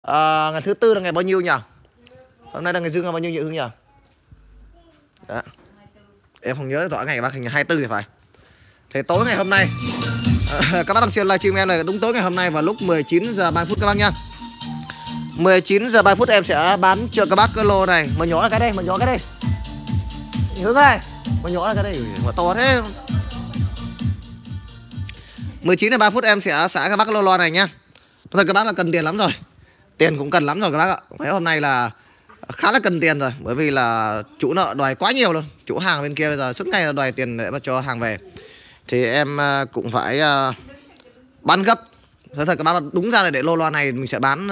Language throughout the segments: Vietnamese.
Ngày thứ tư là ngày bao nhiêu nhỉ? Hôm nay là ngày dương ngày bao nhiêu nhỉ Hương nhỉ? Đó. Em không nhớ rõ ngày bác, hình như 24 thì phải. Thì tối ngày hôm nay các bác đang xem livestream em này đúng tối ngày hôm nay vào lúc 19 giờ 30 phút các bác nhá. 19 giờ 30 phút em sẽ bán cho các bác cái lô này. Mà nhỏ là cái đây, mà nhỏ cái đây. Hướng ơi, mà nhỏ là cái đây, mà to thế. 19 giờ 30 phút em sẽ xả các bác cái lô loa này nhá. Thôi các bác là cần tiền lắm rồi. Tiền cũng cần lắm rồi các bác ạ. Mấy hôm nay là khá là cần tiền rồi, bởi vì là chủ nợ đòi quá nhiều luôn. Chủ hàng bên kia bây giờ suốt ngày là đòi tiền để mà cho hàng về. Thì em cũng phải bán gấp. Thật các bác, đúng ra là để lô loa này mình sẽ bán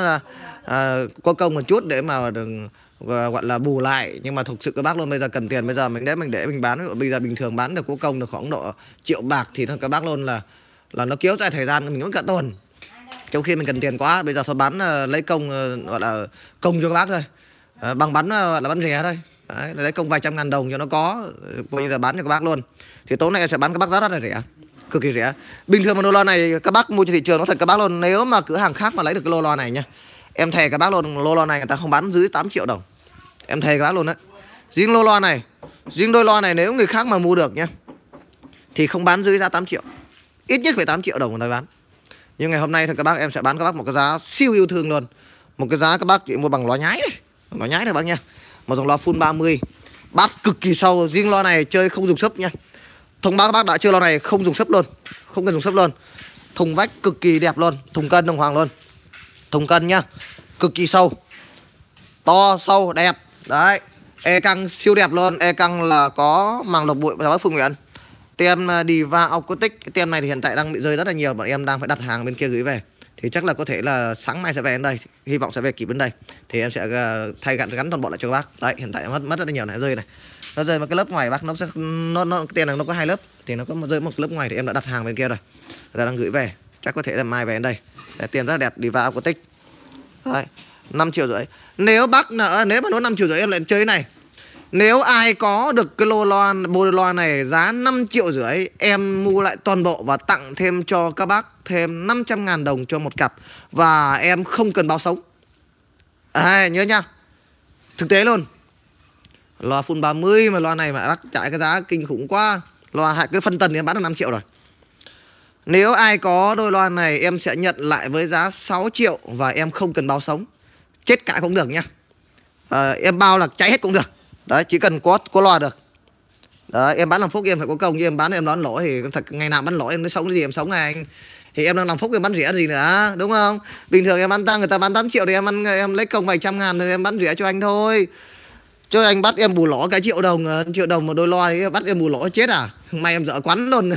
có công một chút để mà đừng gọi là bù lại. Nhưng mà thực sự các bác luôn bây giờ cần tiền, bây giờ mình để mình bán. Bây giờ bình thường bán được có công được khoảng độ triệu bạc thì các bác luôn là nó kéo dài thời gian mình cũng cả tuần. Trong khi mình cần tiền quá, bây giờ thôi bán lấy công gọi là công cho các bác thôi. Bằng bán là bán rẻ thôi. Đấy, lấy công vài trăm ngàn đồng cho nó có, bây giờ bán cho các bác luôn. Thì tối nay em sẽ bán các bác giá rất là rẻ, cực kỳ rẻ. Bình thường mà lô loa này các bác mua trên thị trường nó thật các bác luôn, nếu mà cửa hàng khác mà lấy được cái lô loa này nha, em thề các bác luôn, lô loa này người ta không bán dưới 8 triệu đồng. Em thề các bác luôn đấy. Riêng lô loa này, riêng đôi loa này nếu người khác mà mua được nhá thì không bán dưới giá 8 triệu. Ít nhất phải 8 triệu đồng người ta bán. Nhưng ngày hôm nay thì các bác em sẽ bán các bác một cái giá siêu yêu thương luôn. Một cái giá các bác chỉ mua bằng loa nhái này. Loa nhái này bác nha. Một dòng loa full 30. Bass cực kỳ sâu. Riêng loa này chơi không dùng sub nha. Thông báo các bác đã chơi loa này không dùng sub luôn. Không cần dùng sub luôn. Thùng vách cực kỳ đẹp luôn. Thùng cân đồng hoàng luôn. Thùng cân nhá. Cực kỳ sâu. To, sâu, đẹp. Đấy. E căng siêu đẹp luôn. E căng là có màng lọc bụi và bác Phương Nguyễn. Tem Diva Acoustic. Cái tem này thì hiện tại đang bị rơi rất là nhiều. Bọn em đang phải đặt hàng bên kia gửi về. Thì chắc là có thể là sáng mai sẽ về đến đây. Hy vọng sẽ về kịp đến đây. Thì em sẽ thay gắn toàn bộ lại cho các bác. Đấy, hiện tại mất rất là nhiều này, rơi này. Nó rơi một cái lớp ngoài bác, nó cái tem này nó có 2 lớp. Thì nó có rơi một lớp ngoài thì em đã đặt hàng bên kia rồi. Người ta đang gửi về. Chắc có thể là mai về đến đây. Đấy, tem rất là đẹp, Diva Acoustic. Đấy, 5,5 triệu. Nếu bác nếu mà nó 5,5 triệu em lại chơi cái này. Nếu ai có được cái lô loa này giá 5,5 triệu, em mua lại toàn bộ và tặng thêm cho các bác thêm 500.000 đồng cho một cặp. Và em không cần báo sống. Nhớ nha. Thực tế luôn. Loa full 30 mà loa này mà bác chạy cái giá kinh khủng quá. Loa cái phân tần thì em bán được 5 triệu rồi. Nếu ai có đôi loa này em sẽ nhận lại với giá 6 triệu và em không cần báo sống. Chết cả cũng được nha. Em bao là cháy hết cũng được. Đấy, chỉ cần có loa được. Đấy, em bán làm phúc em phải có công, chứ em bán em đón lỗ thì thật ngày nào bán lỗ em nói sống cái gì em sống này anh. Thì em đang làm phúc em bán rẻ gì nữa, đúng không? Bình thường em bán tăng người ta bán 8 triệu thì em lấy công vài trăm ngàn thì em bán rẻ cho anh thôi. Chứ anh bắt em bù lỗ cái triệu đồng một đôi loa thì bắt em bù lỗ chết à? May em dở quắn luôn.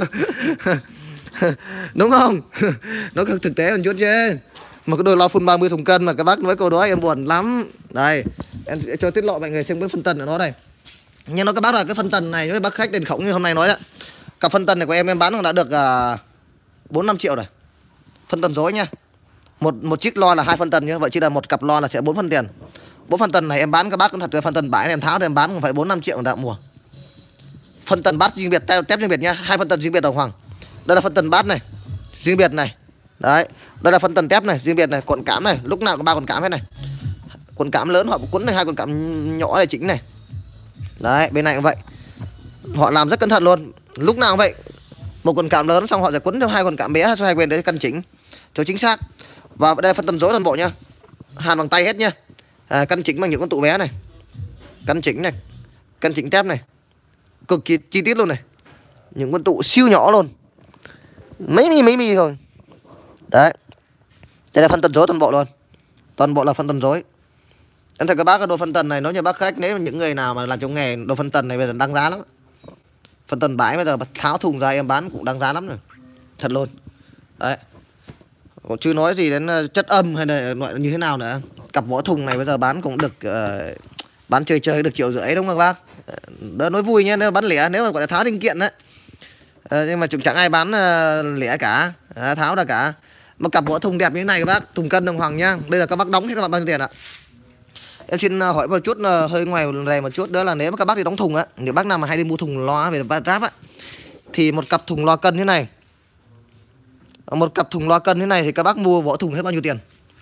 Đúng không? Nó thực tế một chút chứ. Một cái đôi loa full 30 thùng cân mà các bác nói câu đó em buồn lắm. Đây, em sẽ cho tiết lộ mọi người xem cái phân tần của nó đây. Nhưng nó các bác là cái phân tần này với bác khách đền khổng như hôm nay nói đó. Cặp phân tần này của em bán đã được 4-5 triệu rồi. Phân tần dối nha. Một chiếc loa là 2 phân tần như vậy, chỉ là một cặp loa là sẽ 4 phân tiền. 4 phân tần này em bán các bác cũng thật, phân tần bãi này em tháo thì em bán cũng phải 4-5 triệu người ta mua. Phân tần bát riêng biệt, tép riêng biệt nha, 2 phân tần riêng biệt đồng hoàng. Đây là phân tần bát này, riêng biệt này. Đấy, đây là phân tần tép này, riêng biệt này, cuộn cám này, lúc nào có 3 cuộn cám hết này. Cuộn cám lớn họ cuốn này, 2 cuộn cám nhỏ này chỉnh này. Đấy, bên này cũng vậy. Họ làm rất cẩn thận luôn. Lúc nào cũng vậy. Một cuộn cám lớn xong họ sẽ quấn theo 2 cuộn cám bé cho hai bên để căn chỉnh cho chính xác. Và đây là phân tần rối toàn bộ nha. Hàn bằng tay hết nha. Căn chỉnh bằng những con tụ bé này. Căn chỉnh này, căn chỉnh tép này. Cực kỳ chi tiết luôn này. Những con tụ siêu nhỏ luôn. Mấy mi thôi. Đấy. Đây là phân tần rối toàn bộ luôn. Toàn bộ là phân tần rối. Em thấy các bác cái đồ phân tần này nói như bác khách, nếu những người nào mà làm trong nghề đồ phân tần này bây giờ đăng giá lắm. Phân tần bãi bây giờ tháo thùng ra em bán cũng đăng giá lắm rồi. Thật luôn. Đấy. Còn chưa nói gì đến chất âm hay là loại như thế nào nữa. Cặp vỏ thùng này bây giờ bán cũng được bán chơi được 1,5 triệu đúng không các bác? Đó nói vui nhé, nếu bán lẻ, nếu mà gọi là tháo linh kiện đấy. Nhưng mà cũng chẳng ai bán lẻ cả, tháo ra cả. Một cặp vỏ thùng đẹp như thế này các bác, thùng cân đồng hoàng nhá. Đây là các bác đóng hết các bạn bao nhiêu tiền ạ? Em xin hỏi một chút hơi ngoài này một chút, đó là nếu mà các bác đi đóng thùng á, nếu bác nào mà hay đi mua thùng loa về ráp á, thì một cặp thùng loa cân thế này, một cặp thùng loa cân thế này thì các bác mua vỏ thùng hết bao nhiêu tiền?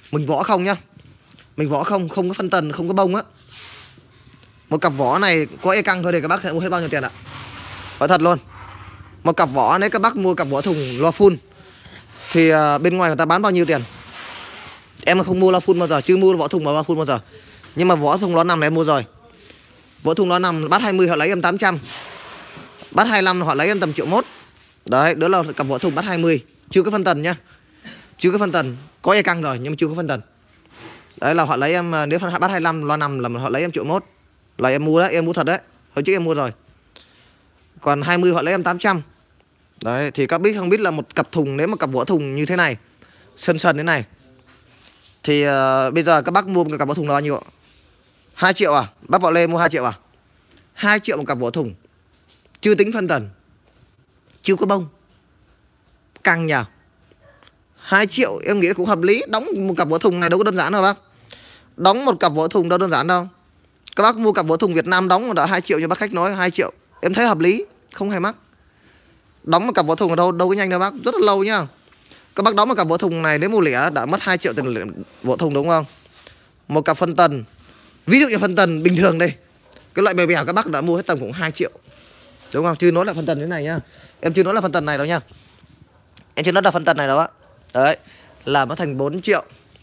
Mình vỏ không nhá. Mình vỏ không có phân tần, không có bông á. Một cặp vỏ này có e căng thôi thì các bác sẽ mua hết bao nhiêu tiền ạ? Nói thật luôn. Một cặp vỏ nếu các bác mua cặp vỏ thùng loa full thì bên ngoài người ta bán bao nhiêu tiền? Em không mua loa full bao giờ, chưa mua vỏ thùng loa full bao giờ. Nhưng mà vỏ thùng loa 5 này em mua rồi. Vỏ thùng loa 5 bát 20 họ lấy em 800. Bát 25 họ lấy em tầm 1,1 triệu. Đấy, đó là cặp vỏ thùng bát 20, chưa có phân tần nhá. Chưa có phân tần, có e căng rồi nhưng mà chưa có phân tần. Đấy là họ lấy em, nếu bát 25 loa 5 là họ lấy em 1,1 triệu. Là em mua đấy, em mua thật đấy. Hồi trước em mua rồi. Còn 20 họ lấy em 800. Đấy, thì các biết không biết là một cặp thùng, nếu mà cặp vỏ thùng như thế này, sần thế này, thì bây giờ các bác mua một cặp vỏ thùng là bao nhiêu ạ? 2 triệu à? Bác Bảo Lê mua 2 triệu à? 2 triệu một cặp vỏ thùng. Chưa tính phân tần, chưa có bông, căng nhỉ. 2 triệu em nghĩ cũng hợp lý. Đóng một cặp vỏ thùng này đâu có đơn giản đâu bác. Đóng một cặp vỏ thùng đâu đơn giản đâu. Các bác mua cặp vỏ thùng Việt Nam đóng đã 2 triệu cho bác khách nói 2 triệu. Em thấy hợp lý, không hề mắc. Đóng một cặp vỏ thùng ở đâu có nhanh đâu bác, rất là lâu nhá. Các bác đóng một cặp vỏ thùng này đến mua lẻ đã mất 2 triệu tiền vỏ thùng đúng không? Một cặp phân tần, ví dụ như phân tần bình thường đây, cái loại bèo bèo các bác đã mua hết tầm cũng 2 triệu. Đúng không? Chưa nói là phân tần thế này nhá. Em chưa nói là phân tần này đâu nhá. Em chưa nói là phân tần này đâu á. Đấy, là nó thành 4 triệu.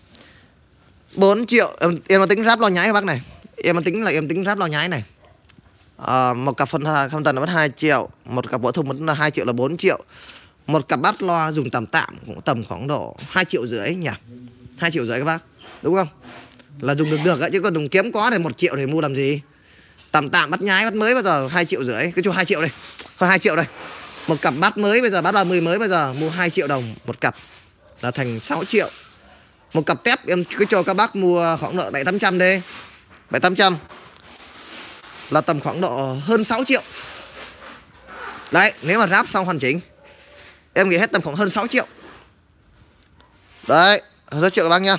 4 triệu em nó tính ráp lo nhái các bác này. Em nó tính là em tính ráp lo nhái này. Một cặp phân tần là mất 2 triệu, một cặp vỏ thùng mất 2 triệu là 4 triệu. Một cặp bát loa dùng tạm cũng tầm khoảng độ 2,5 triệu nhỉ. 2,5 triệu các bác. Đúng không? Là dùng được ấy, chứ còn dùng kiếm quá thì 1 triệu thì mua làm gì. Tạm bắt nhái bắt mới bây giờ 2,5 triệu. Cái chỗ 2 triệu đây. Thôi 2 triệu đây. Một cặp bát mới bây giờ, bát 30 mới bây giờ mua 2 triệu đồng một cặp là thành 6 triệu. Một cặp tép em cứ cho các bác mua khoảng độ 700-800 đi. 700-800 là tầm khoảng độ hơn 6 triệu. Đấy, nếu mà ráp xong hoàn chỉnh em nghĩ hết tầm khoảng hơn 6 triệu. Đấy, hơn 6 triệu các bác nha.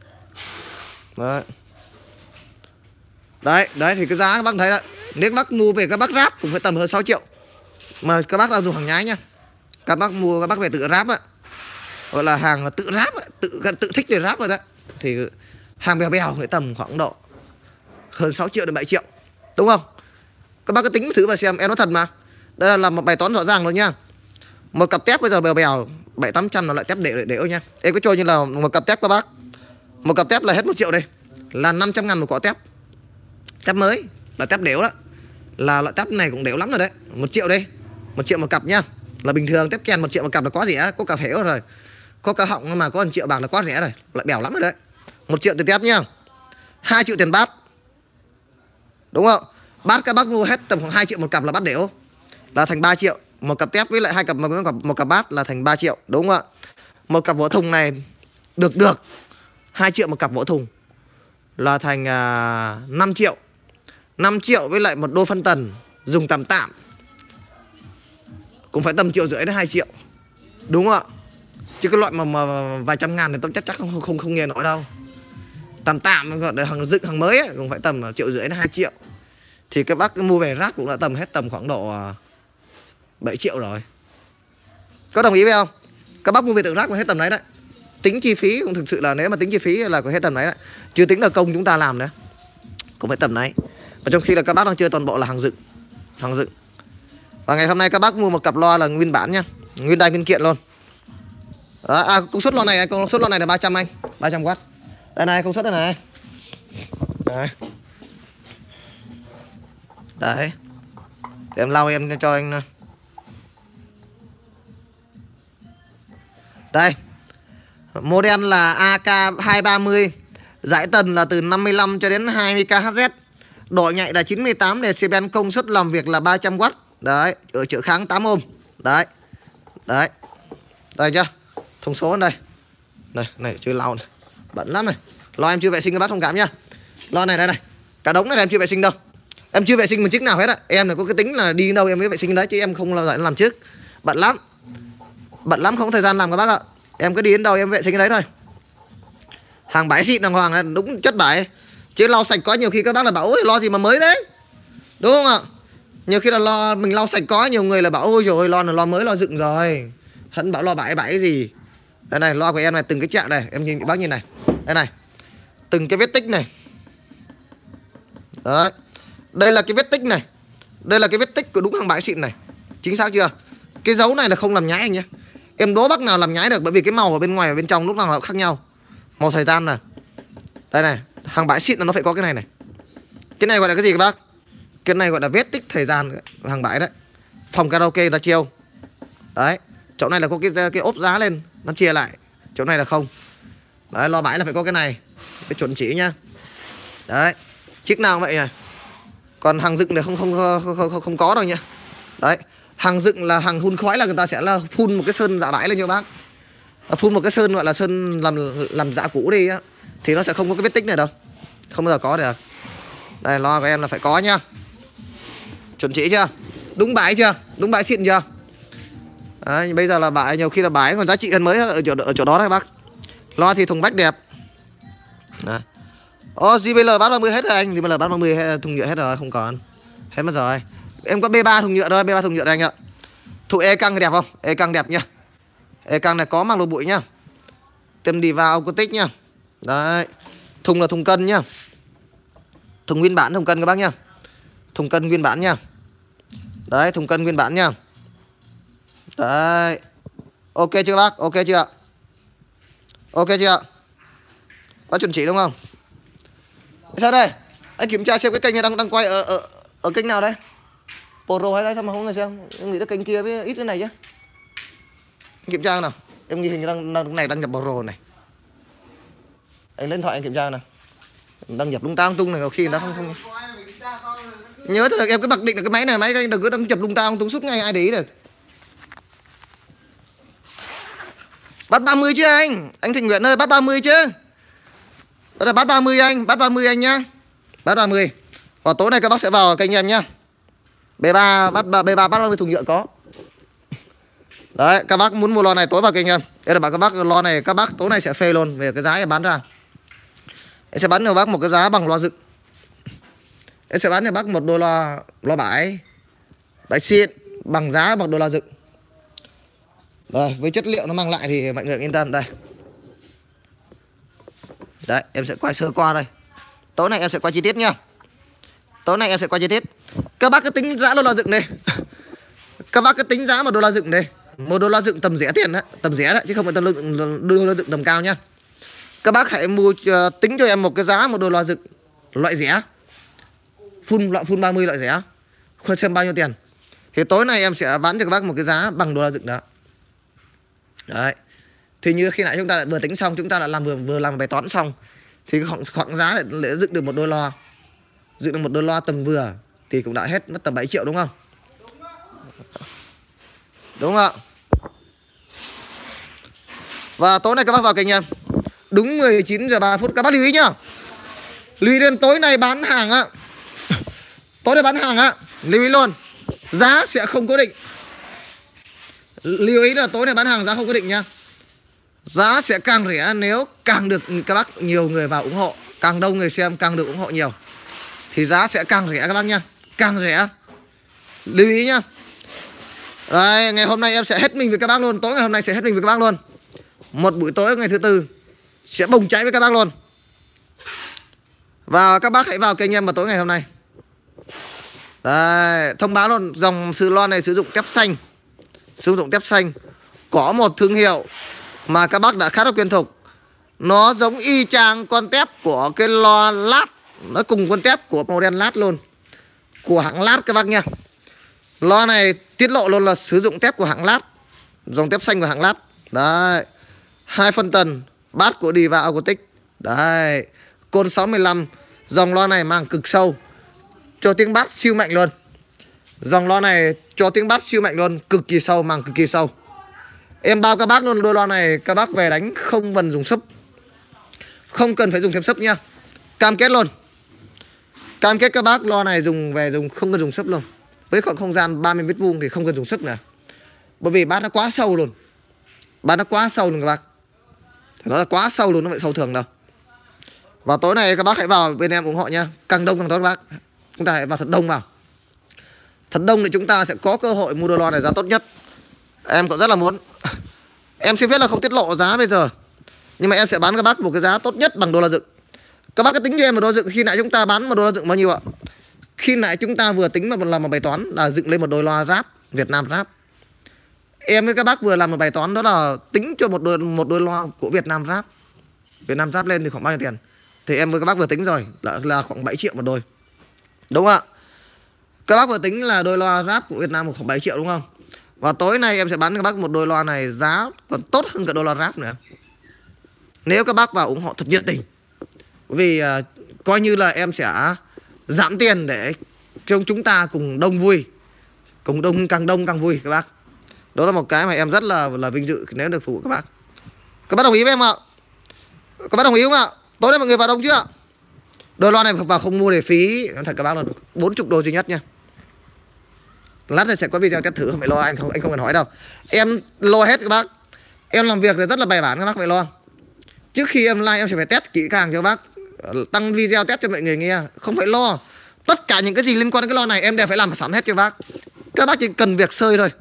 Đấy, thì cái giá các bác thấy đấy. Nếu các bác mua về các bác ráp cũng phải tầm hơn 6 triệu. Mà các bác đang dùng hàng nhái nha. Các bác mua các bác về tự ráp á, gọi là hàng là tự ráp ấy, tự thích để ráp rồi đấy. Thì hàng bèo bèo phải tầm khoảng độ hơn 6 triệu đến 7 triệu. Đúng không? Các bác cứ tính thử và xem, em nói thật mà. Đây là một bài toán rõ ràng rồi nha. Một cặp tép bây giờ bèo bèo 700-800 là loại tép đểu nha. Em cứ cho như là một cặp tép các bác. Một cặp tép là hết 1 triệu đây. Là 500.000 một cọ tép. Tép mới là tép đểu đó. Là loại tép này cũng đểu lắm rồi đấy. 1 triệu đây. 1 triệu một cặp nha. Là bình thường tép kèn 1 triệu một cặp là quá rẻ, có cà phễu rồi. Có cả họng mà có 1 triệu bạc là quá rẻ rồi, lại bèo lắm rồi đấy. 1 triệu tiền tép nhá. 2 triệu tiền bát. Đúng không? Bát các bác mua hết tầm khoảng 2 triệu một cặp là bát đểu. Là thành 3 triệu. Một cặp tép với lại một cặp bát là thành 3 triệu. Đúng không ạ? Một cặp vỏ thùng này được 2 triệu một cặp vỏ thùng là thành 5 triệu. 5 triệu với lại một đôi phân tần dùng tạm cũng phải tầm 1,5 triệu đến 2 triệu. Đúng không ạ? Chứ cái loại mà vài trăm ngàn thì tôi chắc không nghe nói đâu. Tạm gọi là hàng dựng hàng mới ấy, cũng phải tầm 1,5 triệu đến 2 triệu. Thì các bác mua về rác cũng là tầm hết tầm khoảng độ 7 triệu rồi. Có đồng ý với không? Các bác mua về tự rác cũng hết tầm đấy đấy. Tính chi phí cũng thực sự là nếu mà tính chi phí là cũng hết tầm đấy đấy. Chưa tính là công chúng ta làm nữa. Cũng phải tầm đấy. Và trong khi là các bác đang chơi toàn bộ là hàng dựng. Hàng dựng. Và ngày hôm nay các bác mua một cặp loa là nguyên bản nhá. Nguyên đai nguyên kiện luôn. Đó, công suất loa này là 300 anh, 300W. Đây này, công suất đây này. Đấy. Đấy. Để em lau em cho anh. Đây. Model là AK230. Giải tần là từ 55 cho đến 20 kHz. Độ nhạy là 98 dB, công suất làm việc là 300W. Đấy, ở chợ kháng 8 ohm. Đấy. Đấy. Đây chưa? Thông số đây. Này chưa lau này. Bẩn lắm này. Lo em chưa vệ sinh các bác thông cảm nhá. Lo này đây này. Cả đống này em chưa vệ sinh đâu. Em chưa vệ sinh một chiếc nào hết á. Em là có cái tính là đi đâu em mới vệ sinh đấy, chứ em không làm trước. Bận lắm. Bận lắm, không có thời gian làm các bác ạ. Em cứ đi đến đâu em vệ sinh cái đấy thôi. Hàng bãi xịn đàng hoàng là đúng chất bãi. Chứ lau sạch có nhiều khi các bác là bảo ôi lo gì mà mới thế. Đúng không ạ? Nhiều khi là mình lau sạch có, nhiều người là bảo ôi rồi lo là lo mới lo dựng rồi. Hẳn bảo lo bãi cái gì. Đây này, loa của em này từng cái trạng này, em nhìn bác nhìn này. Đây này, từng cái vết tích này. Đấy, đây là cái vết tích này. Đây là cái vết tích của đúng hàng bãi xịn này. Chính xác chưa? Cái dấu này là không làm nhái anh nhé. Em đố bác nào làm nhái được, bởi vì cái màu ở bên ngoài và bên trong lúc nào nó cũng khác nhau. Màu thời gian này. Đây này, hàng bãi xịn là nó phải có cái này này. Cái này gọi là cái gì các bác? Cái này gọi là vết tích thời gian của hàng bãi đấy. Phòng karaoke đã chiêu. Đấy, chỗ này là có cái ốp giá lên, nó chia lại. Chỗ này là không. Đấy, lo bãi là phải có cái này. Cái chuẩn chỉ nhá. Đấy, chiếc nào cũng vậy này. Còn hàng dựng thì không có đâu nhá. Đấy, hàng dựng là hàng hun khói là người ta sẽ là phun một cái sơn dạ bãi lên cho bác. Phun một cái sơn gọi là sơn làm dạ cũ đi á, thì nó sẽ không có cái vết tích này đâu. Không bao giờ có được. Đây, lo của em là phải có nhá. Chuẩn chỉ chưa? Đúng bãi chưa? Đúng bãi xịn chưa? Đấy, bây giờ là bãi, nhiều khi là bãi còn giá trị hơn mới ở chỗ đó đấy bác. Lo thì thùng vách đẹp. Đấy. Ô, JBL bát 30 hết rồi anh. JBL bát 30 thùng nhựa hết rồi, không còn. Hết mất rồi. Em có B3 thùng nhựa thôi, B3 thùng nhựa đây anh ạ. Thùng E căng đẹp không? E căng đẹp nhá. E căng này có mang lô bụi nhá. Tem đi vào có tích nhá. Đấy. Thùng là thùng cân nhá. Thùng nguyên bản thùng cân các bác nhá. Thùng cân nguyên bản nhá. Đấy, thùng cân nguyên bản nhá. Đấy. Ok chưa bác? Ok chưa? Ok chưa? Có chuẩn chỉ đúng không? Sao đây? Anh kiểm tra xem cái kênh này đang quay ở kênh nào đây? Pro hay đây, sao mà không là xem? Em nghĩ là kênh kia với ít cái này chứ. Anh kiểm tra nào. Em nghĩ hình như đang nhập Pro này. Anh lên điện thoại anh kiểm tra nào. Đăng nhập lung ta lung tung này, có khi người ta không nhớ thôi được. Em cứ mặc định là cái máy này, máy đừng cứ đăng nhập lung ta lung tung suốt ngày ai để ý được. Bắt 30 chứ anh Thịnh Nguyễn ơi, bắt 30 chứ. Đó là bắt 30 anh, bắt 30 anh nhá. Bắt 30. Và tối nay các bác sẽ vào kênh em nhá. B3 bắt 30 thùng nhựa có. Đấy, các bác muốn mua lon này tối vào kênh em. Đây là bảo các bác lon này các bác tối nay sẽ phê luôn về cái giá em bán ra. Em sẽ bán cho bác một cái giá bằng loa dựng. Em sẽ bán cho bác một đôi loa bãi xịn bằng giá bằng đôi loa dựng. Rồi, với chất liệu nó mang lại thì mọi người yên tâm đây. Đấy, em sẽ quay sơ qua đây. Tối nay em sẽ quay chi tiết nhá. Tối nay em sẽ quay chi tiết. Các bác cứ tính giá đôi loa dựng đây. Các bác cứ tính giá một đôi loa dựng đây. Một đôi loa dựng tầm rẻ tiền đấy, tầm rẻ đấy chứ không phải đôi loa dựng tầm cao nhá. Các bác hãy mua tính cho em một cái giá một đôi loa dựng loại rẻ. Full 30 loại rẻ. Khoe xem bao nhiêu tiền. Thì tối nay em sẽ bán cho các bác một cái giá bằng đôi loa dựng đó. Đấy. Thì như khi nãy chúng ta đã vừa tính xong, chúng ta đã làm vừa làm bài toán xong, thì khoảng giá để dựng được một đôi loa. Dựng được một đôi loa tầm vừa thì cũng đã hết mất tầm 7 triệu đúng không? Đúng không ạ? Và tối nay các bác vào kênh em. Đúng 19 giờ 3 phút các bác lưu ý nhá. Lưu ý đến tối nay bán hàng á. Tối nay bán hàng á, lưu ý luôn. Giá sẽ không cố định. Lưu ý là tối nay bán hàng giá không cố định nha. Giá sẽ càng rẻ nếu càng được các bác nhiều người vào ủng hộ, càng đông người xem càng được ủng hộ nhiều, thì giá sẽ càng rẻ các bác nha. Càng rẻ. Lưu ý nhá. Đây, ngày hôm nay em sẽ hết mình với các bác luôn. Tối ngày hôm nay sẽ hết mình với các bác luôn. Một buổi tối ngày thứ tư sẽ bùng cháy với các bác luôn. Và các bác hãy vào kênh em vào tối ngày hôm nay. Đây, thông báo luôn. Dòng sứ loa này sử dụng tép xanh. Sử dụng tép xanh. Có một thương hiệu mà các bác đã khá là quen thuộc. Nó giống y chang con tép của cái loa lát. Nó cùng con tép của model lát luôn. Của hãng lát các bác nha. Loa này tiết lộ luôn là sử dụng tép của hãng lát. Dòng tép xanh của hãng lát. Đấy. 2 phân tần. Bát của Diva Acoustic. Đấy. Côn 65. Dòng loa này mang cực sâu, cho tiếng bass siêu mạnh luôn. Dòng loa này cho tiếng bass siêu mạnh luôn. Cực kỳ sâu, mang cực kỳ sâu. Em bao các bác luôn, đôi loa này các bác về đánh không cần dùng sub. Không cần phải dùng thêm sub nha. Cam kết luôn. Cam kết các bác loa này dùng về dùng không cần dùng sub luôn. Với khoảng không gian 30 m² thì không cần dùng sub nữa. Bởi vì bass nó quá sâu luôn. Bass nó quá sâu luôn các bác. Nó là quá sâu luôn, nó phải sâu thường đâu. Và tối nay các bác hãy vào bên em ủng hộ nha. Càng đông càng tốt các bác. Chúng ta hãy vào thật đông vào. Thật đông thì chúng ta sẽ có cơ hội mua đôi loa này giá tốt nhất. Em cũng rất là muốn. Em xin phép là không tiết lộ giá bây giờ. Nhưng mà em sẽ bán các bác một cái giá tốt nhất bằng đô la dựng. Các bác cứ tính cho em một đô la dựng, khi nãy chúng ta bán một đô la dựng bao nhiêu ạ? Khi nãy chúng ta vừa tính làm một bài toán là dựng lên một đôi loa ráp Việt Nam ráp. Em với các bác vừa làm một bài toán đó là tính cho một đôi loa của Việt Nam ráp. Việt Nam ráp lên thì khoảng bao nhiêu tiền? Thì em với các bác vừa tính rồi là khoảng 7 triệu một đôi. Đúng không ạ? Các bác vừa tính là đôi loa ráp của Việt Nam khoảng 7 triệu đúng không? Và tối nay em sẽ bán cho các bác một đôi loa này giá còn tốt hơn cả đôi loa ráp nữa. Nếu các bác vào ủng hộ thật nhiệt tình. Vì coi như là em sẽ giảm tiền để cho chúng ta cùng đông vui. Cùng đông càng vui các bác. Đó là một cái mà em rất là vinh dự nếu được phục vụ các bác. Các bác đồng ý với em ạ? Các bác đồng ý không ạ? Tối nay mọi người vào đông chưa? Đôi loa này vào không mua để phí. Thật các bác là 40 đô duy nhất nha. Lát này sẽ có video test thử, không phải lo, anh không cần hỏi đâu. Em lo hết các bác. Em làm việc rất là bài bản các bác phải lo. Trước khi em live em sẽ phải test kỹ càng cho các bác, tăng video test cho mọi người nghe, không phải lo. Tất cả những cái gì liên quan đến cái loa này em đều phải làm sẵn hết cho các bác. Các bác chỉ cần việc sơi thôi.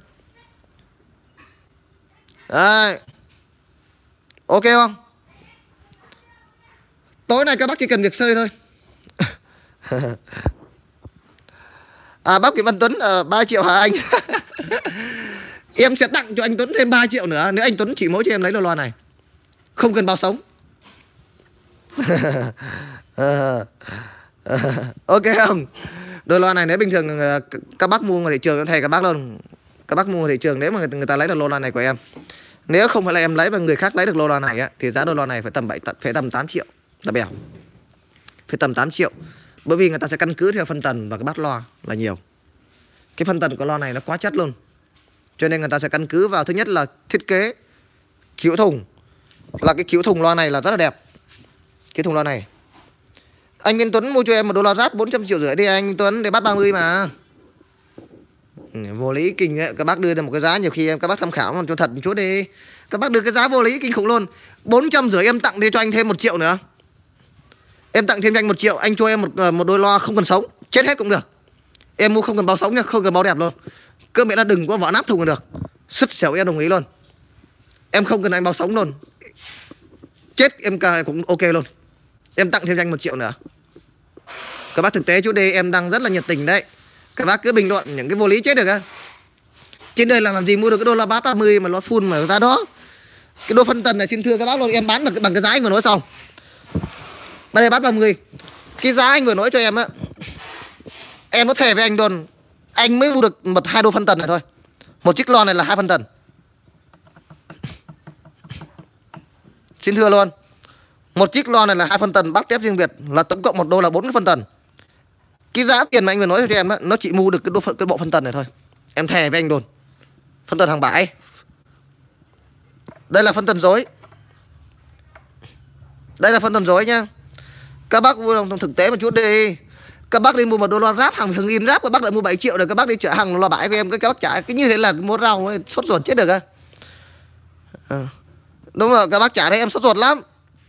Đấy. Ok không? Tối nay các bác chỉ cần việc sơi thôi. Bác Nguyễn Văn Tuấn 3 triệu hả anh? Em sẽ tặng cho anh Tuấn thêm 3 triệu nữa nếu anh Tuấn chỉ mỗi cho em lấy loa này. Không cần bao sống. Ok không? Đôi loa này nếu bình thường các bác mua ngoài thị trường, thầy các bác luôn. Các bác mua ngoài thị trường nếu mà người ta lấy được loa này của em. Nếu không phải là em lấy và người khác lấy được loa này á, thì giá đôi loa này phải tầm 8 triệu. Là bèo. Phải tầm 8 triệu. Bởi vì người ta sẽ căn cứ theo phân tần và cái bát loa là nhiều. Cái phân tần của loa này nó quá chất luôn. Cho nên người ta sẽ căn cứ vào thứ nhất là thiết kế cứu thùng. Là cái cứu thùng loa này là rất là đẹp. Cái thùng loa này. Anh Minh Tuấn mua cho em một đôi loa ráp 450 triệu đi anh Tuấn, để bắt 30 mà. Vô lý kinh ấy. Các bác đưa ra một cái giá nhiều khi các bác tham khảo cho thật một chút đi. Các bác đưa cái giá vô lý kinh khủng luôn. 450 em tặng đi cho anh thêm 1 triệu nữa. Em tặng thêm cho anh 1 triệu, anh cho em một đôi loa không cần sống, chết hết cũng được. Em mua không cần bao sống nha, không cần bao đẹp luôn. Cơ miễn là đừng có vỏ nát thùng là được. Sứt xẻo em đồng ý luôn. Em không cần anh bao sống luôn. Chết em cũng ok luôn. Em tặng thêm cho anh 1 triệu nữa. Các bác thực tế chút đi, em đang rất là nhiệt tình đấy. Các bác cứ bình luận những cái vô lý chết được á. Trên đời làm gì mua được cái đôi loa bass 80 mà nó full mà giá đó. Cái đôi phân tần này xin thưa các bác luôn, em bán bằng cái giá anh vừa nói xong. Bây giờ bắt 30. Cái giá anh vừa nói cho em á, em có thề với anh luôn, anh mới mua được 1-2 đôi phân tần này thôi. Một chiếc loa này là 2 phân tần. Xin thưa luôn, một chiếc loa này là 2 phân tần bác tép riêng Việt, là tổng cộng một đôi là 4 cái phân tần. Cái giá tiền mà anh vừa nói cho em á, nó chỉ mua được cái bộ phân tần này thôi. Em thề với anh luôn. Phân tần hàng bãi. Đây là phân tần rối. Đây là phân tần rối nhá. Các bác mua thực tế một chút đi. Các bác đi mua một đôi loa ráp hàng thường in ráp, các bác lại mua 7 triệu rồi các bác đi chở hàng loa bãi của em, các bác trả cái như thế là mua rau sốt ruột chết được á. Đúng rồi, các bác trả đấy em sốt ruột lắm.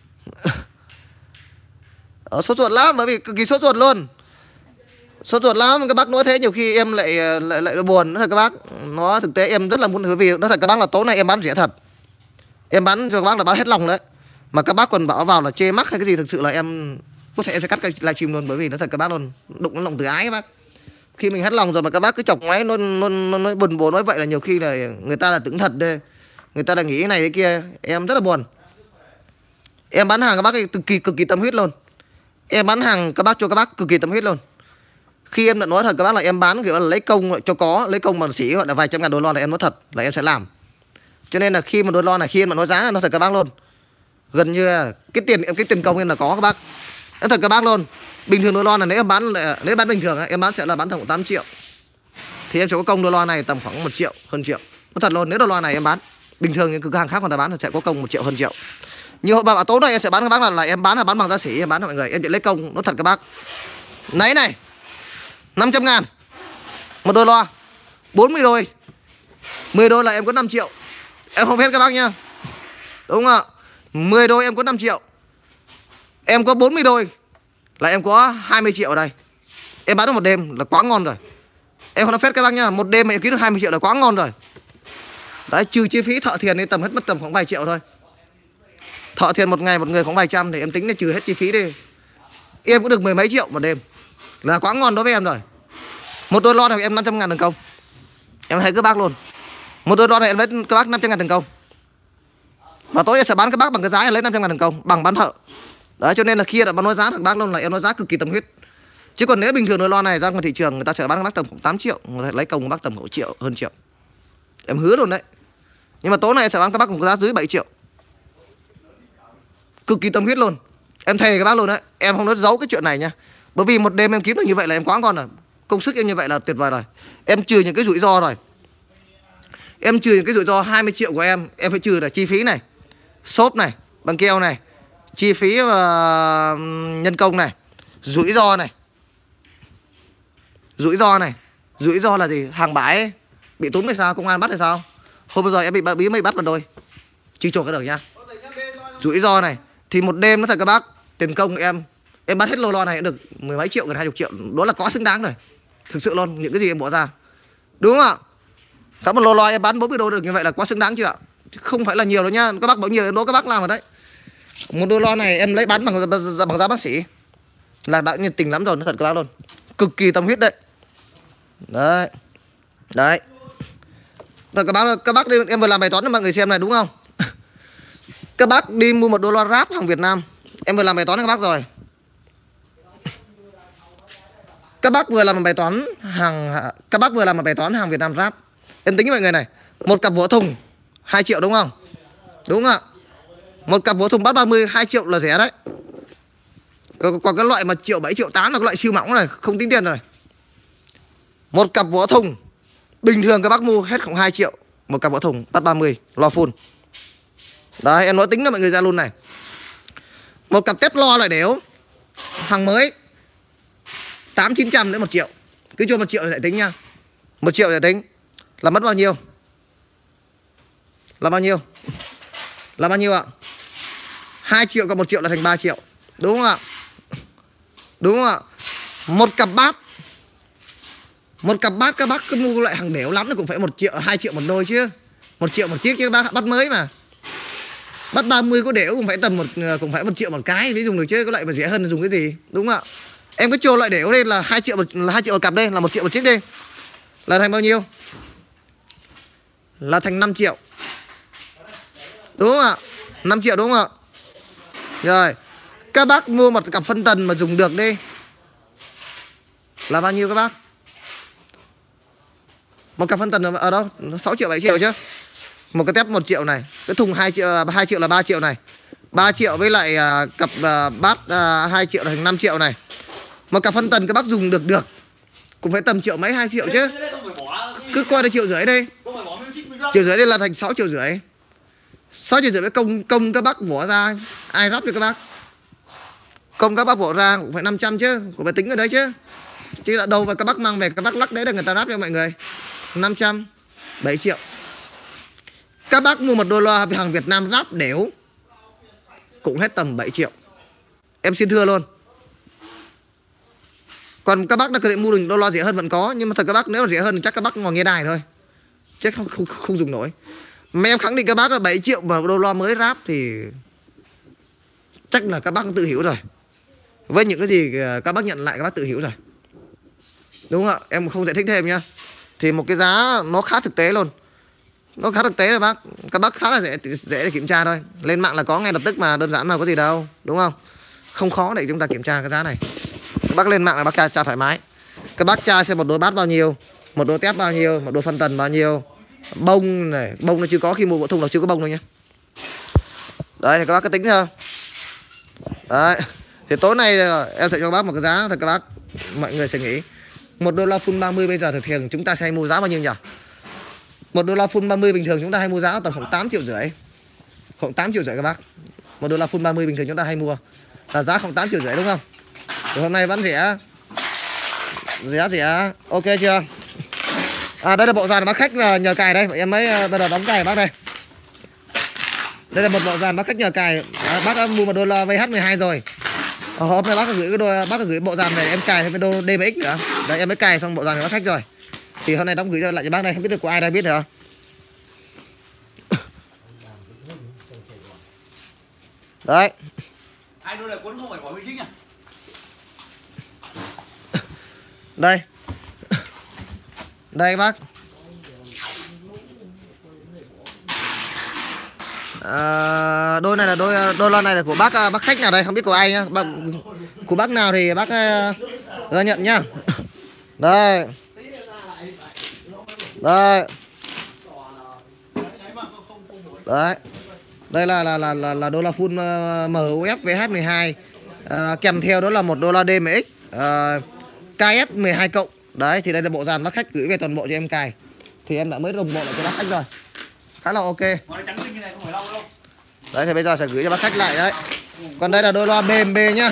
Sốt ruột lắm, bởi vì cực kỳ sốt ruột luôn. Sốt ruột lắm, các bác nói thế nhiều khi em lại buồn nữa các bác. Nó thực tế em rất là muốn, bởi vì nói thật các bác là tối nay em bán rẻ thật. Em bán cho các bác là bán hết lòng đấy. Mà các bác còn bảo vào là chê mắc hay cái gì, thực sự là em có thể em sẽ cắt cái livestream luôn, bởi vì nó thật các bác luôn đụng nó lòng từ ái các bác. Khi mình hết lòng rồi mà các bác cứ chọc ngoáy nó buồn nói vậy là nhiều khi là người ta là tưởng thật đây. Người ta là nghĩ cái này cái kia, em rất là buồn. Em bán hàng các bác cực kỳ tâm huyết luôn. Em bán hàng các bác cho các bác cực kỳ tâm huyết luôn. Khi em đã nói thật các bác là em bán kiểu là lấy công cho có, lấy công bằng sĩ gọi là vài trăm ngàn đôi loa là em nói thật là em sẽ làm. Cho nên là khi mà đôi loa này khi em mà nói giá là nó thật các bác luôn. Gần như là cái tiền công em là có các bác. Em thật các bác luôn. Bình thường đôi loa này nếu em bán bình thường em bán sẽ là bán tầm 8 triệu. Thì em sẽ có công đôi loa này tầm khoảng 1 triệu, hơn triệu. Nó thật luôn, nếu đôi loa này em bán bình thường những cửa hàng khác mà ta bán thì sẽ có công 1 triệu, hơn triệu. Nhưng mà tối nay em sẽ bán các bác là em bán bằng giá sỉ, em bán cho mọi người, em chỉ lấy công, nó thật các bác. Nấy này 500 ngàn một đôi loa 40 đôi 10 đôi là em có 5 triệu. Em không hết các bác nha. Đúng không ạ? 10 đôi em có 5 triệu. Em có 40 đôi là em có 20 triệu ở đây. Em bán được một đêm là quá ngon rồi. Em không nói phép các bác nha. Một đêm mà em kiếm được 20 triệu là quá ngon rồi. Đấy, trừ chi phí thợ thiền thì mất tầm khoảng vài triệu thôi. Thợ thiền một ngày một người khoảng vài trăm thì em tính là trừ hết chi phí đi, em cũng được mười mấy triệu một đêm, là quá ngon đối với em rồi. Một đôi lon này em 500.000 tiền công, em thấy các bác luôn. Một đôi lon này em lấy các bác 500.000 tiền công, và tối em sẽ bán các bác bằng cái giá em lấy 500.000 tiền công bằng bán thợ. Đấy, cho nên là khi đã nói giá các bác luôn là em nói giá cực kỳ tâm huyết. Chứ còn nếu bình thường đôi lon này ra ngoài thị trường người ta sẽ bán các bác tầm 8 triệu, người ta lấy công các bác tầm 1 triệu, hơn triệu, em hứa luôn đấy. Nhưng mà tối nay em sẽ bán các bác một giá dưới 7 triệu, cực kỳ tâm huyết luôn. Em thề các bác luôn đấy, em không nói giấu cái chuyện này nha. Bởi vì một đêm em kiếm được như vậy là em quá ngon rồi, công sức em như vậy là tuyệt vời rồi. Em trừ những cái rủi ro rồi, em trừ những cái rủi ro 20 triệu của em phải trừ là chi phí này, xốp này, băng keo này, chi phí nhân công này, rủi ro này. Rủi ro là gì? Hàng bãi ấy, bị túm thì sao? Công an bắt thì sao? Hôm vừa rồi em bị bí mây bắt vào đôi, chi trộn cái được nha. Rủi ro này thì một đêm nó thật các bác, tiền công em bắt hết lô lo này được mười mấy triệu, gần 20 triệu, đó là quá xứng đáng rồi. Thực sự luôn, những cái gì em bỏ ra, đúng không ạ? Cả một lô lo em bán 40 đô được như vậy là quá xứng đáng chưa ạ? Không phải là nhiều đâu nha, các bác bảo nhiều đô các bác làm rồi đấy. Một đô lo này em lấy bán bằng giá bác sĩ là đã nhiệt tình lắm rồi, nó thật các bác luôn, cực kỳ tâm huyết đấy. Đấy, đấy. Rồi các bác đi, em vừa làm bài toán cho mọi người xem này đúng không? Các bác đi mua một đô la Rap hàng Việt Nam, em vừa làm bài toán cho các bác rồi. Các bác vừa làm một bài toán hàng Việt Nam Rap. Em tính với mọi người này, một cặp vỏ thùng 2 triệu đúng không? Đúng không ạ? Một cặp vỏ thùng bát 30 2 triệu là rẻ đấy. Còn cái loại mà triệu 7 triệu 8 là cái loại siêu mỏng này, không tính tiền rồi. Một cặp vỏ thùng bình thường các bác mua hết khoảng 2 triệu, một cặp vỏ thùng bát 30 lo full. Đấy, em nói tính cho mọi người ra luôn này. Một cặp tép lo lại đéo hàng mới 800-900 đến 1 triệu. Cứ cho 1 triệu giải tính nha. 1 triệu giải tính là mất bao nhiêu? Là bao nhiêu? Là bao nhiêu ạ? 2 triệu cộng 1 triệu là thành 3 triệu. Đúng không ạ? Đúng không ạ? Một cặp bát các bác cứ mua lại hàng đéo lắm nó cũng phải 1 triệu 2 triệu một đôi chứ. 1 triệu một chiếc chứ bác, bát mới mà. Bát 30 có đểu cũng phải tầm 1 triệu một cái mới dùng được chứ, có loại mà rẻ hơn dùng cái gì, đúng không ạ? Em cứ cho loại đểu đây là 2 triệu một cặp đây, là 1 triệu một chiếc đây. Là thành bao nhiêu? Là thành 5 triệu. Đúng không ạ? 5 triệu đúng không ạ? Rồi, các bác mua một cặp phân tần mà dùng được đi là bao nhiêu các bác? Một cặp phân tần ở đâu? 6 triệu 7 triệu chứ. Một cái tép 1 triệu này, cái thùng 2 triệu là 3 triệu này. 3 triệu với lại cặp bát 2 triệu là thành 5 triệu này. Một cặp phân tần các bác dùng được cũng phải tầm triệu mấy 2 triệu chứ. Cứ coi là 1,5 triệu đây. 1,5 triệu đây là thành 6,5 triệu. 6,5 triệu với công các bác bỏ ra, ai ráp cho các bác? Công các bác bỏ ra cũng phải 500 chứ, cũng phải tính ở đấy chứ. Chứ là đâu và các bác mang về các bác lắc đấy để người ta ráp cho mọi người. 500, 7 triệu. Các bác mua một đô la hàng Việt Nam ráp đểu cũng hết tầm 7 triệu. Em xin thưa luôn. Còn các bác đã có thể mua được đô la rẻ hơn vẫn có, nhưng mà thật các bác nếu mà rẻ hơn thì chắc các bác ngồi nghe đài thôi, chứ không dùng nổi. Mà em khẳng định các bác là 7 triệu mà đô la mới ráp thì chắc là các bác tự hiểu rồi. Với những cái gì các bác nhận lại các bác tự hiểu rồi. Đúng không ạ? Em không giải thích thêm nhá. Thì một cái giá nó khá thực tế luôn. Nó khá thực tế rồi bác. Các bác khá là dễ để kiểm tra thôi. Lên mạng là có ngay lập tức mà, đơn giản mà, có gì đâu. Đúng không? Không khó để chúng ta kiểm tra cái giá này. Các bác lên mạng là bác tra thoải mái. Các bác tra xem một đôi bát bao nhiêu, một đôi tép bao nhiêu, một đôi phân tần bao nhiêu. Bông này, bông nó chưa có, khi mua bộ thùng là chưa có bông đâu nhé. Đấy thì các bác cứ tính thôi. Đấy. Thì tối nay em sẽ cho các bác một cái giá thật các bác. Mọi người sẽ nghĩ một đô la full 30 bây giờ thực thường chúng ta sẽ hay mua giá bao nhiêu nhỉ? Một đô la full 30 bình thường chúng ta hay mua giá tầm khoảng 8,5 triệu. Khoảng 8,5 triệu các bác. Một đô la full 30 bình thường chúng ta hay mua là giá khoảng 8,5 triệu đúng không? Thì hôm nay vẫn rẻ. Rẻ. Ok chưa? À đây là bộ dàn bác khách nhờ cài đây, em mới bắt đầu đóng cài bác đây. Đây là một bộ dàn bác khách nhờ cài. Bác đã mua một đô la VH12 rồi. Hôm nay bác có gửi bộ dàn này em cài thêm cái đô DMX nữa. Đấy em mới cài xong bộ dàn này bác khách rồi. Thì hôm nay đóng gửi lại cho bác đây, không biết được của ai đây biết nữa. Đấy. Hai đôi là cuốn không phải bỏ huy chính à? Đây. Đây bác. Đôi này là đôi loa này là của bác khách nào đây, không biết của ai nhá. Của bác nào thì bác ra nhận nhá. Đây. Đây. Đấy. Đây là đô la full MUF VH12. Kèm theo đó là một đô la DMX KS 12 cộng. Đấy thì đây là bộ dàn bác khách gửi về toàn bộ cho em cài. Thì em đã mới đồng bộ lại cho bác khách rồi. Khá là ok. Đấy thì bây giờ sẽ gửi cho bác khách lại đấy. Còn đây là đôi loa BMB nhá.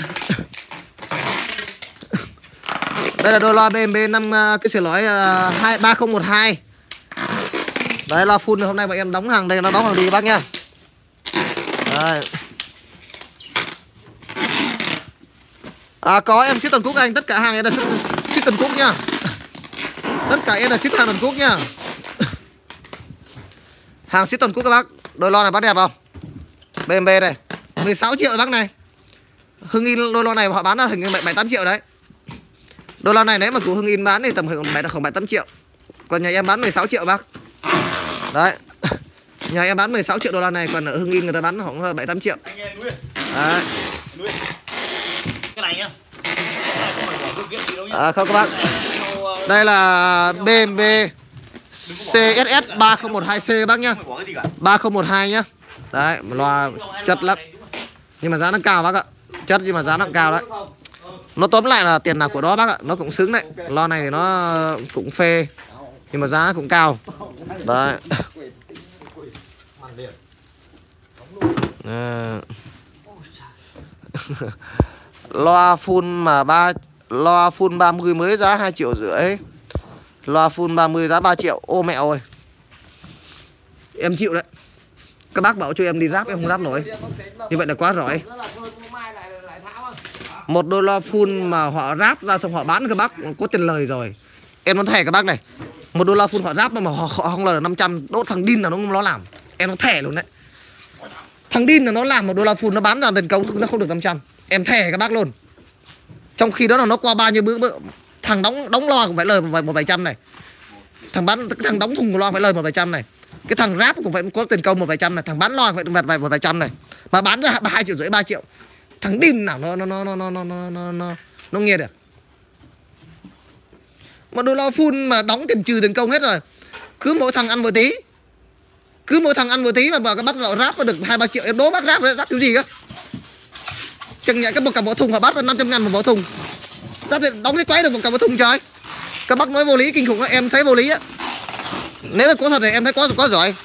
Đây là đôi loa BMB 5 cái sửa lỗi 3012. Đấy loa full hôm nay bọn em đóng hàng đây, nó đóng hàng đi bác nhá. Đây. Có em ship toàn quốc anh, tất cả hàng em là ship toàn quốc nhá. Tất cả em là ship hàng toàn quốc nhá. Hàng ship toàn quốc các bác. Đôi loa này bác đẹp không? BMB này 16 triệu bác này. Hưng In đôi loa này họ bán là hình như 7-8 triệu đấy. Đôi loa này nếu mà của Hưng In bán thì tầm khoảng 7-8 triệu. Còn nhà em bán 16 triệu bác. Đấy. Nhà em bán 16 triệu đô la này, còn ở Hưng In người ta bán khoảng 7-8 triệu. Đấy. Cái này nhá. Không các bác. Đây là BMB CSS 3012C bác nhá. 3012 nhá. Đấy, loa chất lắm. Nhưng mà giá nó cao bác ạ. Chất nhưng mà giá nó cao đấy. Nó tóm lại là tiền nào của đó bác ạ. Nó cũng xứng đấy. Loa này thì nó cũng phê, nhưng mà giá cũng cao. Đấy. Loa full 30 mới giá 2,5 triệu. Loa full 30 giá 3 triệu. Ô mẹ ơi. Em chịu đấy. Các bác bảo cho em đi ráp em không ráp nổi. Như vậy là quá giỏi. Một đôi loa full mà họ ráp ra xong họ bán các bác có tiền lời rồi. Em nói thề các bác này. Một đôi loa full họ ráp mà họ không lời được 500. Đốt thằng Đin là nó làm. Em nói thề luôn đấy. Thằng Đin là nó làm một đô la full nó bán ra tiền công nó không được 500. Em thề các bác luôn. Trong khi đó là nó qua bao nhiêu bữa thằng đóng loa cũng phải lời một vài trăm này. Thằng đóng thùng loa phải lời một vài trăm này. Cái thằng ráp cũng phải có tiền công một vài trăm này, thằng bán loa phải một vài trăm này. Mà bán ra 2,5 triệu 3 triệu. Thằng Đin nào nó nghe được. Mà đô la full mà đóng tiền trừ tiền công hết rồi. Cứ mỗi thằng ăn một tí. Mà các bác nào ráp được 2-3 triệu. Em đố bác ráp kiểu gì á. Chẳng nhẽ một cặp vỏ thùng họ bắt là 500.000 một vỏ thùng. Ráp thì đóng cái quái được một cặp vỏ thùng trời. Các bác nói vô lý kinh khủng đó. Em thấy vô lý á. Nếu mà có thật thì em thấy có giỏi.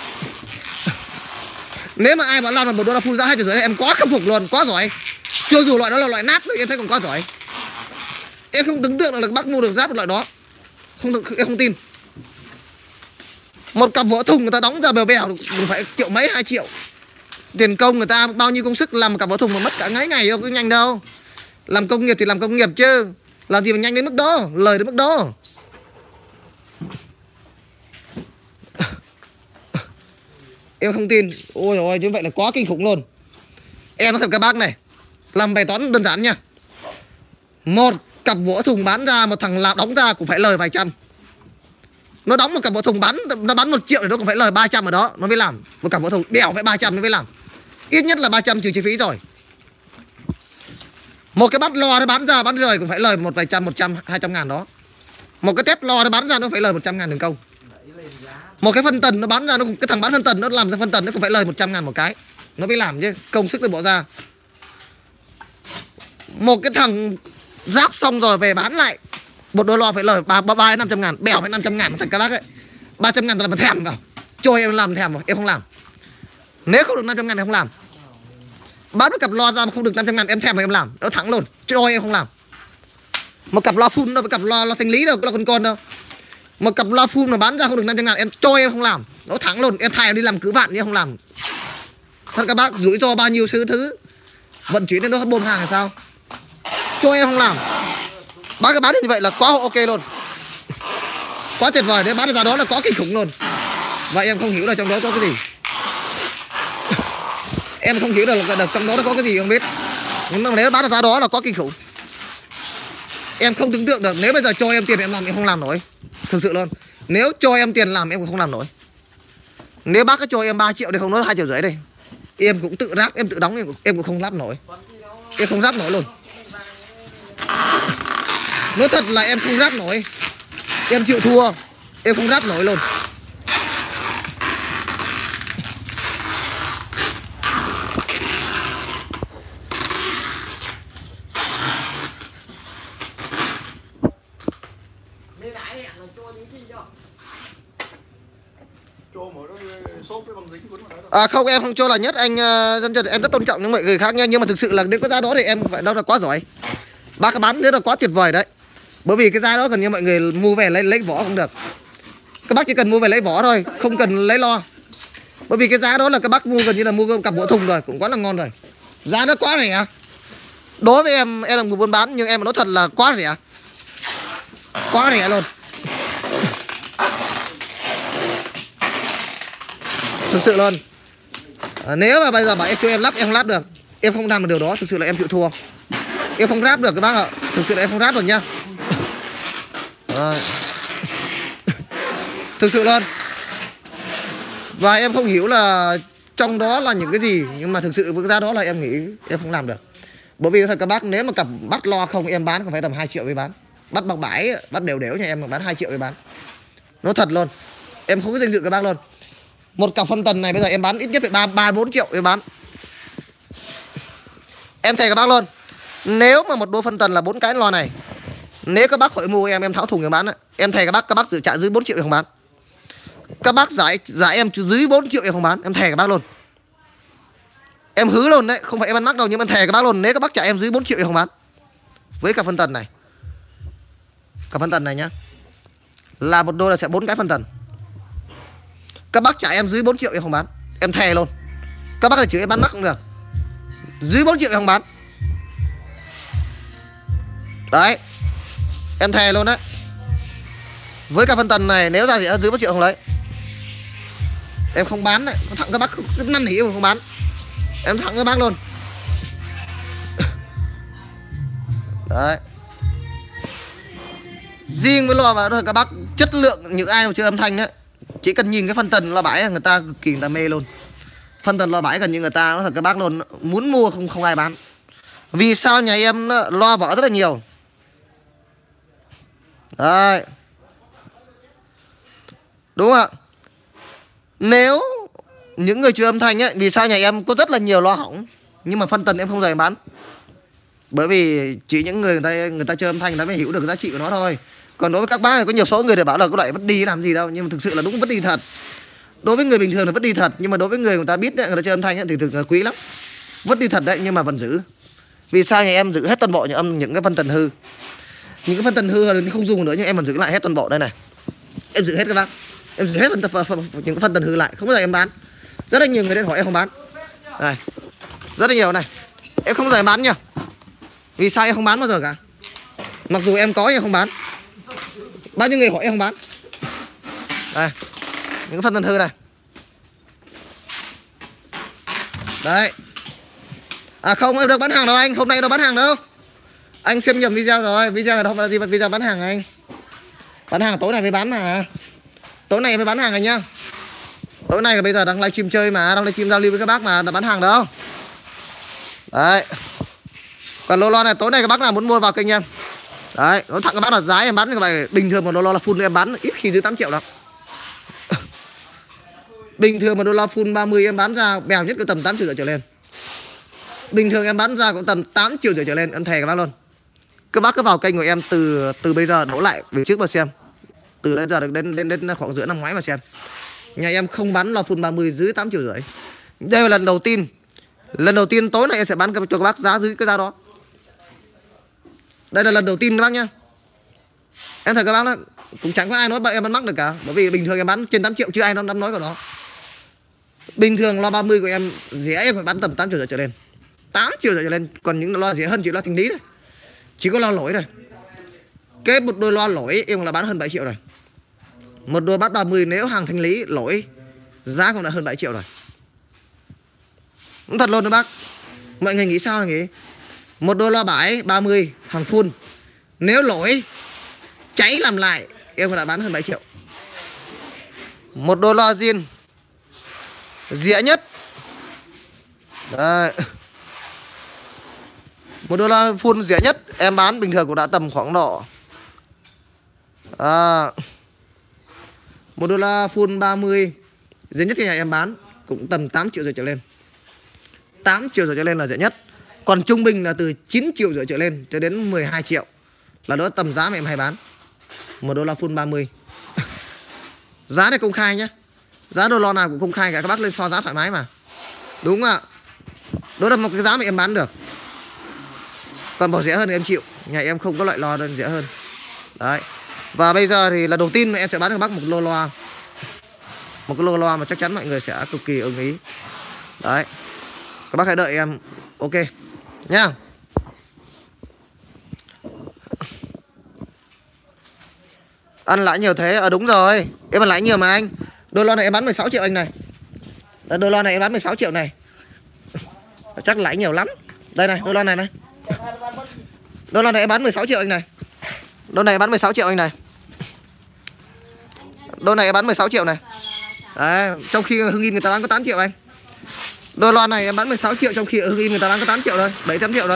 Nếu mà ai bảo làm một đô la full giá 2,5 triệu em quá khâm phục luôn, quá giỏi. Cho dù loại đó là loại nát em thấy còn quá giỏi. Em không tưởng tượng là các bác mua được ráp một loại đó. Em không tin. Một cặp vỏ thùng người ta đóng ra bèo phải triệu mấy 2 triệu. Tiền công người ta bao nhiêu công sức làm một cặp vỏ thùng mà mất cả ngày đâu có nhanh đâu. Làm công nghiệp thì làm công nghiệp chứ. Làm gì mà nhanh đến mức đó, lời đến mức đó. Em không tin. Ôi ôi như vậy là quá kinh khủng luôn. Em nói thật các bác này. Làm bài toán đơn giản nha. Một cặp vỏ thùng bán ra, một thằng làm đóng ra cũng phải lời vài trăm. Nó đóng một cặp vỏ thùng nó bán 1 triệu thì nó cũng phải lời 300 ở đó. Nó mới làm. Một cặp vỏ thùng đèo phải 300 nó mới làm. Ít nhất là 300 trừ chi phí rồi. Một cái bát loa nó bán ra bán rời cũng phải lời một vài trăm, 100, 200 ngàn đó. Một cái tép loa nó bán ra nó phải lời 100 ngàn tiền công. Một cái phân tần nó bán ra, cái thằng bán phân tần nó làm ra phân tần nó cũng phải lời 100 ngàn một cái. Nó mới làm chứ, công sức nó bỏ ra. Một cái thằng ráp xong rồi về bán lại, một đôi loa phải lời 300-500 ngàn. Bèo phải 500 ngàn thật các bác ấy. 300 ngàn là mà thèm cả. Cho em làm thèm rồi, em không làm. Nếu không được 500 ngàn em không làm. Bán một cặp loa ra mà không được 500 ngàn em thèm mà em làm. Nó thẳng luôn, cho em không làm. Một cặp loa full đâu, một cặp loa thanh lý đâu, có là con đâu. Một cặp loa full mà bán ra không được 500 ngàn em cho em không làm. Nó thẳng luôn, em thài đi làm cứ vạn em không làm. Thật các bác, rủi ro bao nhiêu thứ. Vận chuyển đến đó bơm hàng là sao? Cho em không làm. Bác cái bán như vậy là quá ok luôn. Quá tuyệt vời, nếu bán được ra đó là quá kinh khủng luôn. Và em không hiểu là trong đó có cái gì. Em không hiểu được trong đó nó có cái gì không biết. Nhưng mà nếu bán giá đó là có kinh khủng. Em không tưởng tượng được. Nếu bây giờ cho em tiền em làm em không làm nổi. Thực sự luôn. Nếu cho em tiền làm em cũng không làm nổi. Nếu bác cứ cho em 3 triệu thì không nói 2,5 triệu đây. Em cũng tự ráp, em tự đóng em cũng không ráp nổi. Em không ráp nổi luôn. Nói thật là em không ráp nổi. Em chịu thua. Em không ráp nổi luôn. Không, em không cho là nhất anh dân Trần, em rất tôn trọng những mọi người khác nha, nhưng mà thực sự là nếu có giá đó thì em phải đâu là quá giỏi. Bác bán rất là quá tuyệt vời đấy. Bởi vì cái giá đó gần như mọi người mua về lấy vỏ không được. Các bác chỉ cần mua về lấy vỏ thôi, không cần lấy lo. Bởi vì cái giá đó là các bác mua gần như là mua cặp bộ thùng rồi, cũng quá là ngon rồi. Giá nó quá rẻ. Đối với em là người buôn bán nhưng em nói thật là quá rẻ. Quá rẻ luôn. Thực sự luôn. Nếu mà bây giờ bảo em cho em lắp em không lắp được. Em không làm được điều đó, thực sự là em chịu thua. Em không ráp được các bác ạ. Thực sự là em không ráp được nha. Thực sự luôn. Và em không hiểu là trong đó là những cái gì. Nhưng mà thực sự với giá đó là em nghĩ em không làm được. Bởi vì thật các bác, nếu mà cặp bắt lo không em bán, không phải tầm 2 triệu với bán. Bắt bằng bãi, bắt đều nha em bán 2 triệu với bán. Nói thật luôn. Em không có danh dự các bác luôn. Một cặp phân tần này bây giờ em bán ít nhất phải 3-4 triệu em bán. Em thề các bác luôn. Nếu mà một đôi phân tần là 4 cái loa này, nếu các bác hỏi mua em tháo thùng em bán ấy, em thề các bác dự trả dưới 4 triệu em không bán. Các bác giải em dưới 4 triệu em không bán, em thề các bác luôn. Em hứa luôn đấy, không phải em ăn mắc đâu, nhưng em thề các bác luôn, nếu các bác trả em dưới 4 triệu em không bán. Với cặp phân tần này. Cặp phân tần này nhá. Là một đôi là sẽ 4 cái phân tần. Các bác trả em dưới 4 triệu em không bán. Em thề luôn. Các bác là chửi em bán mắc không được. Dưới 4 triệu em không bán. Đấy. Em thề luôn đấy. Với cả phân tần này nếu ra thì dưới 1 triệu không lấy. Em không bán đấy. Thẳng các bác cứ năn nỉ không bán. Em thẳng các bác luôn. Đấy. Riêng với loa và các bác chất lượng những ai mà chơi âm thanh đấy, chỉ cần nhìn cái phân tần loa bãi người ta cực kỳ người ta mê luôn. Phân tần loa bãi gần như người ta nói thật các bác luôn, muốn mua không ai bán. Vì sao nhà em loa vỏ rất là nhiều. Đấy. Đúng không ạ? Nếu những người chơi âm thanh ấy, vì sao nhà em có rất là nhiều loa hỏng nhưng mà phân tần em không dành bán. Bởi vì chỉ những người ta chơi âm thanh người ta mới hiểu được cái giá trị của nó thôi. Còn đối với các bác này có nhiều số người để bảo là có loại vứt đi làm gì đâu, nhưng mà thực sự là đúng vứt đi thật. Đối với người bình thường là vứt đi thật, nhưng mà đối với người ta biết đấy, người ta chơi âm thanh ấy, thì thực là quý lắm. Vứt đi thật đấy nhưng mà vẫn giữ. Vì sao nhà em giữ hết toàn bộ những cái phân tần hư. Những cái phân tần hư thì không dùng nữa nhưng em vẫn giữ lại hết toàn bộ đây này. Em giữ hết các bác. Em giữ hết những cái phân tần hư lại, không bao giờ em bán. Rất là nhiều người đến hỏi em không bán. Này. Rất là nhiều này. Em không bao giờ em bán nha. Vì sao em không bán bao giờ cả. Mặc dù em có em không bán. Bao nhiêu người hỏi em không bán. Đây. Những cái phân tần hư này. Đấy. À không, em được bán hàng đâu anh. Hôm nay đâu bán hàng đâu. Anh xem nhầm video rồi. Video này không phải là gì mà video bán hàng anh. Bán hàng tối này mới bán mà. Tối này mới bán hàng này nhá. Tối nay là bây giờ đang livestream chơi mà, đang livestream giao lưu với các bác mà, đã bán hàng đâu. Đấy. Còn lô lo này tối nay các bác nào muốn mua vào kênh em. Đấy, nói thẳng các bác là giá em bán như vậy, bình thường một lô lo là full em bán ít khi dưới 8 triệu đâu. Bình thường một đô la full 30 em bán ra bèo nhất cứ tầm 8 triệu trở lên. Bình thường em bán ra cũng tầm 8 triệu trở lên, em thề các bác luôn. Các bác cứ vào kênh của em từ bây giờ đổ lại về trước mà xem. Từ đến giờ đến khoảng giữa năm ngoái mà xem. Nhà em không bán loa full 30 dưới 8 triệu rưỡi. Đây là lần đầu tiên. Lần đầu tiên tối nay em sẽ bán cho các bác giá dưới cái giá đó. Đây là lần đầu tiên các bác nhá. Em thấy các bác đó cũng chẳng có ai nói em bán mắc được cả. Bởi vì bình thường em bán trên 8 triệu chứ ai dám nói của nó. Bình thường loa 30 của em rẻ em phải bán tầm 8 triệu trở lên. 8 triệu trở lên. Còn những loa rẻ hơn chỉ loa thanh lý thôi. Chỉ có loa lỗi thôi. Cái một đôi loa lỗi em là bán hơn 7 triệu rồi. Một đôi bát 30 nếu hàng thanh lý lỗi giá cũng đã hơn 7 triệu rồi. Thật luôn đó bác. Mọi người nghĩ sao nghĩ? $1 30 hàng full. Nếu lỗi cháy làm lại em đã bán hơn 7 triệu. $1 zin dĩa nhất. Đấy. $1 full dĩa nhất em bán bình thường cũng đã tầm khoảng độ $1 full 30 dĩa nhất thì em bán cũng tầm 8 triệu rồi trở lên. 8 triệu rồi trở lên là dễ nhất. Còn trung bình là từ 9 triệu rưỡi trở lên cho đến 12 triệu là đó tầm giá mà em hay bán. $1 full 30. Giá này công khai nhé. Giá đô la nào cũng công khai cả, các bác lên so giá thoải mái mà. Đúng không ạ? Đó là một cái giá mà em bán được. Còn bỏ rẻ hơn thì em chịu. Nhà em không có loại loa đơn rẻ hơn. Đấy. Và bây giờ thì là đầu tiên mà em sẽ bán cho các bác một lô loa. Một cái lô loa mà chắc chắn mọi người sẽ cực kỳ ưng ý. Đấy. Các bác hãy đợi em. Ok nhá. Ăn lãi nhiều thế. Đúng rồi. Em ăn lãi nhiều mà anh. Đô la này em bán 16 triệu anh này. Đô la này em bán 16 triệu này. Chắc lãi nhiều lắm. Đây này, đô la này này. Đô la này em bán 16 triệu anh này. Đô này em bán 16 triệu anh này. Đô này em bán 16 triệu này. Đấy, trong khi Hưng In người ta bán có 8 triệu anh. Đô la này em bán 16 triệu trong khi ở Hưng In người ta bán có 8 triệu thôi, 700 triệu thôi.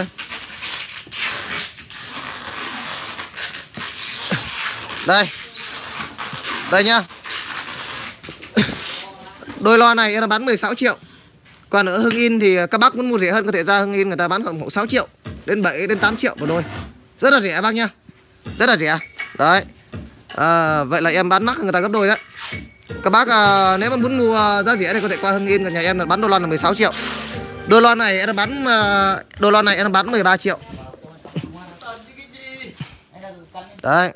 Đây. Đây nhá. Đôi loa này em bán 16 triệu. Còn ở Hưng In thì các bác muốn mua rẻ hơn có thể ra Hưng In người ta bán khoảng 6 triệu đến 7 đến 8 triệu một đôi. Rất là rẻ bác nhá. Rất là rẻ. Đấy. Vậy là em bán mắc người ta gấp đôi đấy. Các bác nếu mà muốn mua giá rẻ thì có thể qua Hưng In, của nhà em là bán đô la là 16 triệu. Đô la này em bán 13 triệu. Đấy.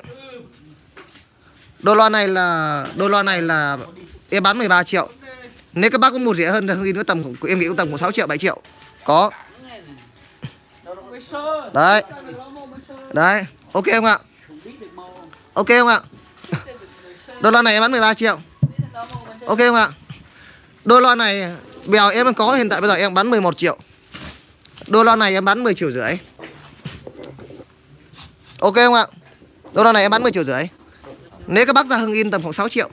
Đô la này là em bán 13 triệu. Nếu các bác có mua rẻ hơn thì Hưng In có tầm em nghĩ cũng tầm 6 triệu 7 triệu. Có. Đấy. Đấy, ok không ạ? Ok không ạ? Đô la này em bán 13 triệu. Ok không ạ? Đô la này bèo em có hiện tại bây giờ em bán 11 triệu. Đô la này em bán 10 triệu rưỡi. Ok không ạ? Đô la này em bán 10 triệu rưỡi. Nếu các bác ra Hưng In tầm khoảng 6 triệu.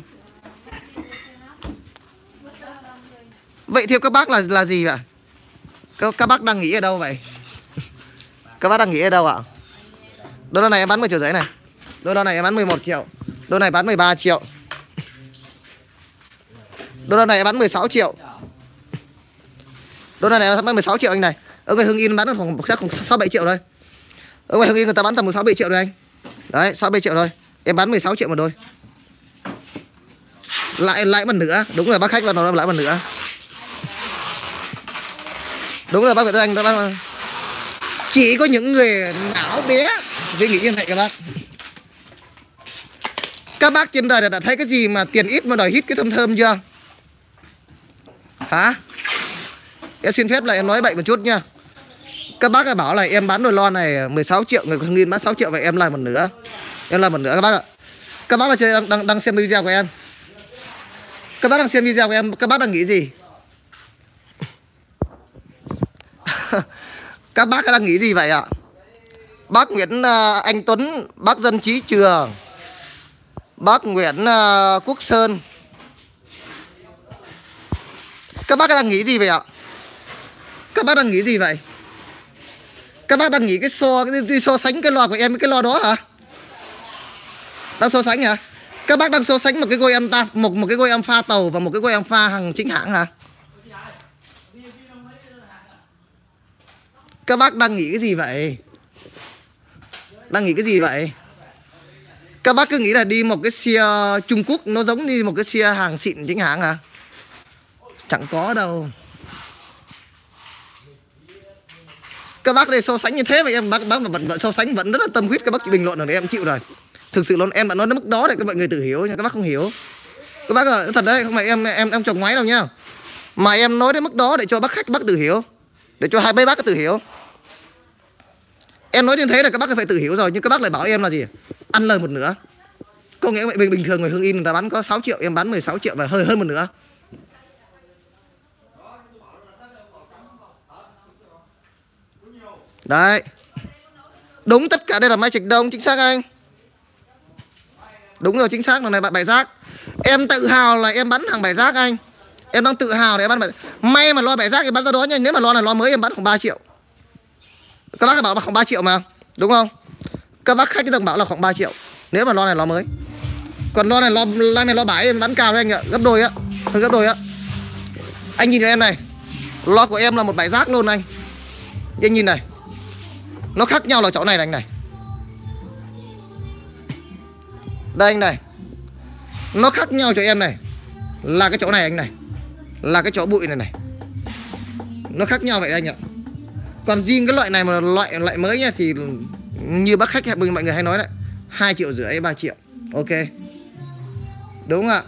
Vậy theo các bác là gì vậy? Các bác đang nghĩ ở đâu vậy? Các bác đang nghĩ ở đâu ạ? Đô la này em bán 10 triệu rưỡi này. Đô la này em bán 11 triệu. Đô này bán 13 triệu. Đô la này em bán 16 triệu. Đô la này em bán 16 triệu anh này. Ở ngoài Hưng In bán khoảng 6-7 triệu thôi. Ở ngoài Hưng In người ta bán tầm 16-7 triệu rồi anh. Đấy, 6-7 triệu thôi. Em bán 16 triệu một đôi. Lại một nữa. Đúng rồi bác khách vào nó lại một nữa. Đúng rồi bác Việt Anh. Chỉ có những người não bé suy nghĩ như vậy các bác. Các bác trên đời đã thấy cái gì mà tiền ít mà đòi hít cái thơm thơm chưa? Hả? Em xin phép là em nói bậy một chút nha. Các bác bảo là em bán đôi lo này 16 triệu, người Hưng In bán 6 triệu, vậy em làm một nửa. Em làm một nửa các bác ạ. Các bác đang xem video của em. Các bác đang xem video của em, các bác đang nghĩ gì? Các bác đang nghĩ gì vậy ạ? Bác Nguyễn Anh Tuấn, bác Dân Trí Trường, bác Nguyễn Quốc Sơn. Các bác đang nghĩ gì vậy ạ? Các bác đang nghĩ gì vậy? Các bác đang nghĩ so sánh cái loa của em với cái loa đó hả? Đang so sánh hả? Các bác đang so sánh một cái gôi âm một cái gôi âm pha tàu và một cái gôi âm pha hàng chính hãng hả? Các bác đang nghĩ cái gì vậy? Đang nghĩ cái gì vậy? Các bác cứ nghĩ là đi một cái xe Trung Quốc nó giống như một cái xe hàng xịn chính hãng hả? Chẳng có đâu. Các bác đây so sánh như thế mà em bác vẫn so sánh vẫn rất là tâm huyết, các bác chỉ bình luận ở đấy em chịu rồi. Thực sự luôn em đã nói đến mức đó để các mọi người tự hiểu nhưng các bác không hiểu. Các bác ơi, thật đấy, không phải em chồng ngoáy đâu nhá. Mà em nói đến mức đó để cho bác khách bác tự hiểu. Để cho hai bác tự hiểu. Em nói như thế là các bác phải tự hiểu rồi, nhưng các bác lại bảo em là gì? Ăn lời một nửa. Có nghĩa bình thường người Hưng In người ta bán có 6 triệu, em bán 16 triệu và hơi hơn một nửa. Đấy. Đúng, tất cả đây là máy trịch đông, chính xác anh. Đúng rồi, chính xác, là này bạn 7 rác. Em tự hào là em bắn hàng 7 rác anh. Em đang tự hào để em bắn 7. May mà lo 7 rác em bắn ra đó nha. Nếu mà lo này lo mới em bắn khoảng 3 triệu. Các bác bảo là khoảng 3 triệu mà, đúng không? Các bác khách đồng bảo là khoảng 3 triệu. Nếu mà lo này lo mới. Còn lo này lo bãi em bắn cao đấy anh ạ, gấp đôi á. Hơn gấp đôi á. Anh nhìn cho em này. Lo của em là một 7 rác luôn anh. Anh nhìn này. Nó khác nhau là chỗ này anh này. Đây anh này. Nó khác nhau cho em này. Là cái chỗ này anh này. Là cái chỗ bụi này này. Nó khác nhau vậy anh ạ. Còn riêng cái loại này mà loại mới nha, thì như bác khách mọi người hay nói đấy, 2,5 triệu 3 triệu. Ok. Đúng không ạ?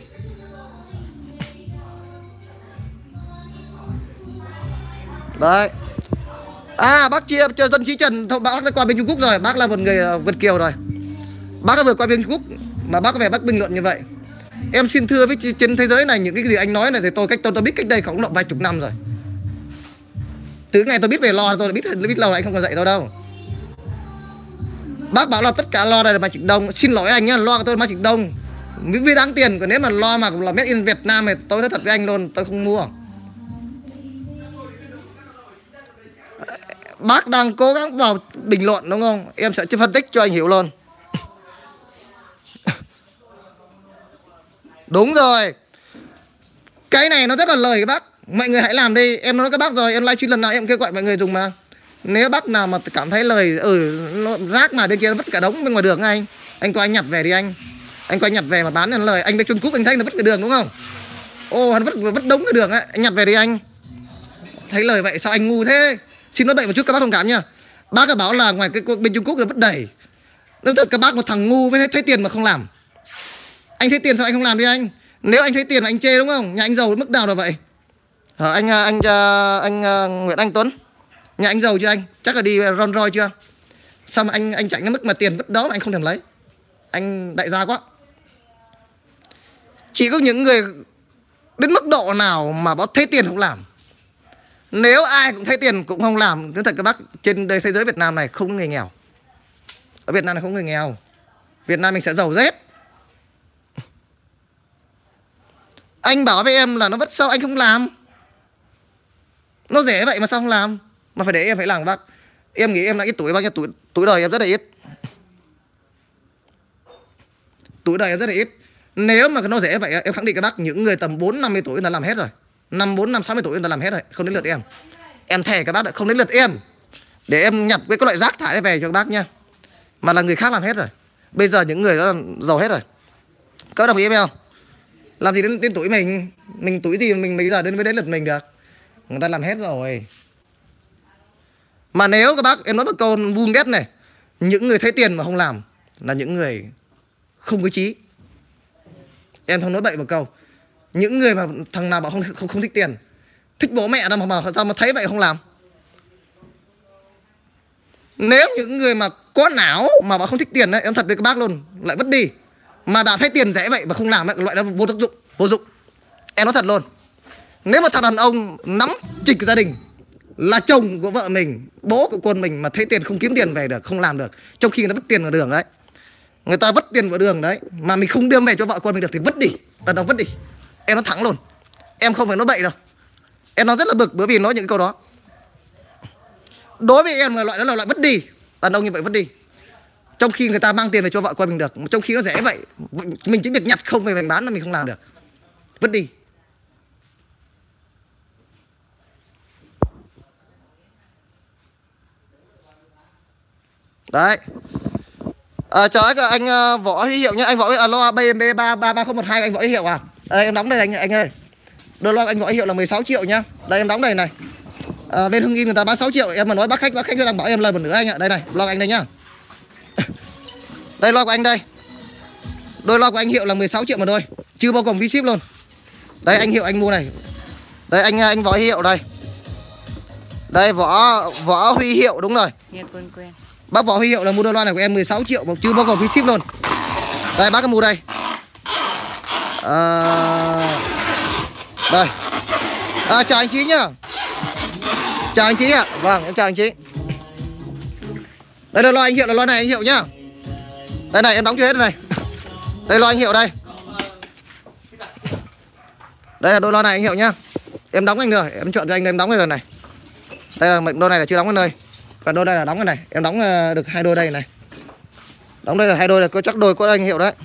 Đấy. À bác chia cho dân Chí Trần. Bác đã qua bên Trung Quốc rồi. Bác là một người Việt kiều rồi. Bác đã vừa qua bên Trung Quốc mà bác có vẻ bác bình luận như vậy. Em xin thưa với trên thế giới này, những cái gì anh nói này thì tôi biết cách đây khoảng độ vài chục năm rồi. Từ ngày tôi biết về lo tôi biết lâu rồi, anh không còn dạy tôi đâu. Bác bảo là tất cả lo này là máy trịch đông. Xin lỗi anh nhá, lo của tôi là máy trịch đông vì đáng tiền. Còn nếu mà lo mà là made in Việt Nam thì tôi nói thật với anh luôn, tôi không mua. Bác đang cố gắng vào bình luận đúng không? Em sẽ phân tích cho anh hiểu luôn. Đúng rồi. Cái này nó rất là lời các bác. Mọi người hãy làm đi. Em nói các bác rồi, em livestream lần nào em kêu gọi mọi người dùng mà. Nếu bác nào mà cảm thấy lời nó rác mà bên kia nó vứt cả đống bên ngoài đường anh coi anh nhặt về đi anh. Anh coi anh nhặt về mà bán lời. Anh bên Trung Quốc anh thấy nó vứt cái đường đúng không? Ô hắn vứt đống cái đường ấy, anh nhặt về đi anh. Thấy lời vậy sao anh ngu thế? Xin nói bậy một chút các bác thông cảm nha. Bác đã bảo là ngoài cái bên Trung Quốc là vứt đầy. Nếu thật các bác một thằng ngu với thấy tiền mà không làm. Anh thấy tiền sao anh không làm đi anh? Nếu anh thấy tiền là anh chê đúng không? Nhà anh giàu đến mức nào rồi vậy? Hả anh Nguyễn Anh Tuấn, nhà anh giàu chưa anh? Chắc là đi Rolls Royce chưa? Sao mà anh chạy cái mức mà tiền vứt đó mà anh không thèm lấy? Anh đại gia quá. Chỉ có những người đến mức độ nào mà bảo thấy tiền không làm. Nếu ai cũng thấy tiền cũng không làm, nói thật các bác, trên đây thế giới Việt Nam này không có người nghèo. Ở Việt Nam này không có người nghèo. Việt Nam mình sẽ giàu rét. Anh bảo với em là nó vứt, sao anh không làm? Nó rẻ vậy mà sao không làm? Mà phải để em phải làm bác. Em nghĩ em là ít tuổi bao nhiêu tuổi đời em rất là ít. Tuổi đời em rất là ít. Nếu mà nó rẻ vậy em khẳng định các bác, những người tầm 4-50 tuổi là làm hết rồi. 60 tuổi là làm hết rồi, không đến lượt em. Em thề các bác đã không đến lượt em. Để em nhập cái loại rác thải về cho các bác nha. Mà là người khác làm hết rồi. Bây giờ những người đó là giàu hết rồi. Các bác đồng ý với em không? Làm gì đến tuổi mình tuổi gì mình bây giờ đến lượt mình được. Người ta làm hết rồi. Mà nếu các bác, em nói một câu vulgar này, những người thấy tiền mà không làm là những người không có chí. Em không nói bậy một câu. Những người mà thằng nào bảo không thích tiền, thích bố mẹ đâu mà sao mà thấy vậy không làm. Nếu những người mà có não mà bảo không thích tiền ấy, em thật với các bác luôn, lại vứt đi. Mà đã thấy tiền rẻ vậy mà không làm ấy, loại đó vô tác dụng, vô dụng. Em nói thật luôn. Nếu mà thằng đàn ông nắm trịch gia đình, là chồng của vợ mình, bố của con mình mà thấy tiền không kiếm tiền về được, không làm được, trong khi người ta vứt tiền vào đường đấy, người ta vứt tiền vào đường đấy, mà mình không đưa về cho vợ con mình được thì vứt đi, đàn ông vứt đi. Em nói thẳng luôn. Em không phải nói bậy đâu. Em nói rất là bực bởi vì nói những câu đó. Đối với em là loại đó là loại vứt đi. Đàn ông như vậy vứt đi. Trong khi người ta mang tiền về cho vợ con mình được, trong khi nó rẻ vậy, mình chỉ việc nhặt không về mình bán là mình không làm được. Vứt đi. Đấy. Chào anh Võ Huy Hiệu nhé. Anh Võ alo BMB 33012 anh Võ Huy Hiệu à? Đây em đóng đây anh ơi. Đôi lo anh Võ Huy Hiệu là 16 triệu nhá. Đây em đóng đây này. Bên Hưng Yên người ta bán 6 triệu, em mà nói bác khách đang bảo em lời một nửa anh ạ. Đây này, lo anh đây nhá. Đây lo của anh đây. Đôi lo của anh Hiệu là 16 triệu mà đôi, chưa bao gồm phí ship luôn. Đây anh Hiệu anh mua này. Đây anh Võ Huy Hiệu đây. Đây Võ Huy Hiệu đúng rồi. Nghe quen. Bác Võ Huy Hiệu là mua đôi loa này của em 16 triệu mà chưa bao gồm phí ship luôn. Đây bác có mua đây. Đây. Chào anh Chí nhá. Chào anh Chí ạ. Vâng em chào anh Chí. Đây là loa anh Hiệu, là loa này anh Hiệu nhá. Đây này em đóng chưa hết này. Đây loa anh Hiệu đây. Đây là đôi loa này anh Hiệu nhá. Em đóng anh rồi, em chọn cho anh em đóng rồi này. Đây là mệnh đôi này là chưa đóng cái nơi. Và đôi đây là đóng cái này. Em đóng được 2 đôi đây này. Đóng đây là 2 đôi là có chắc đôi của anh Hiệu đấy.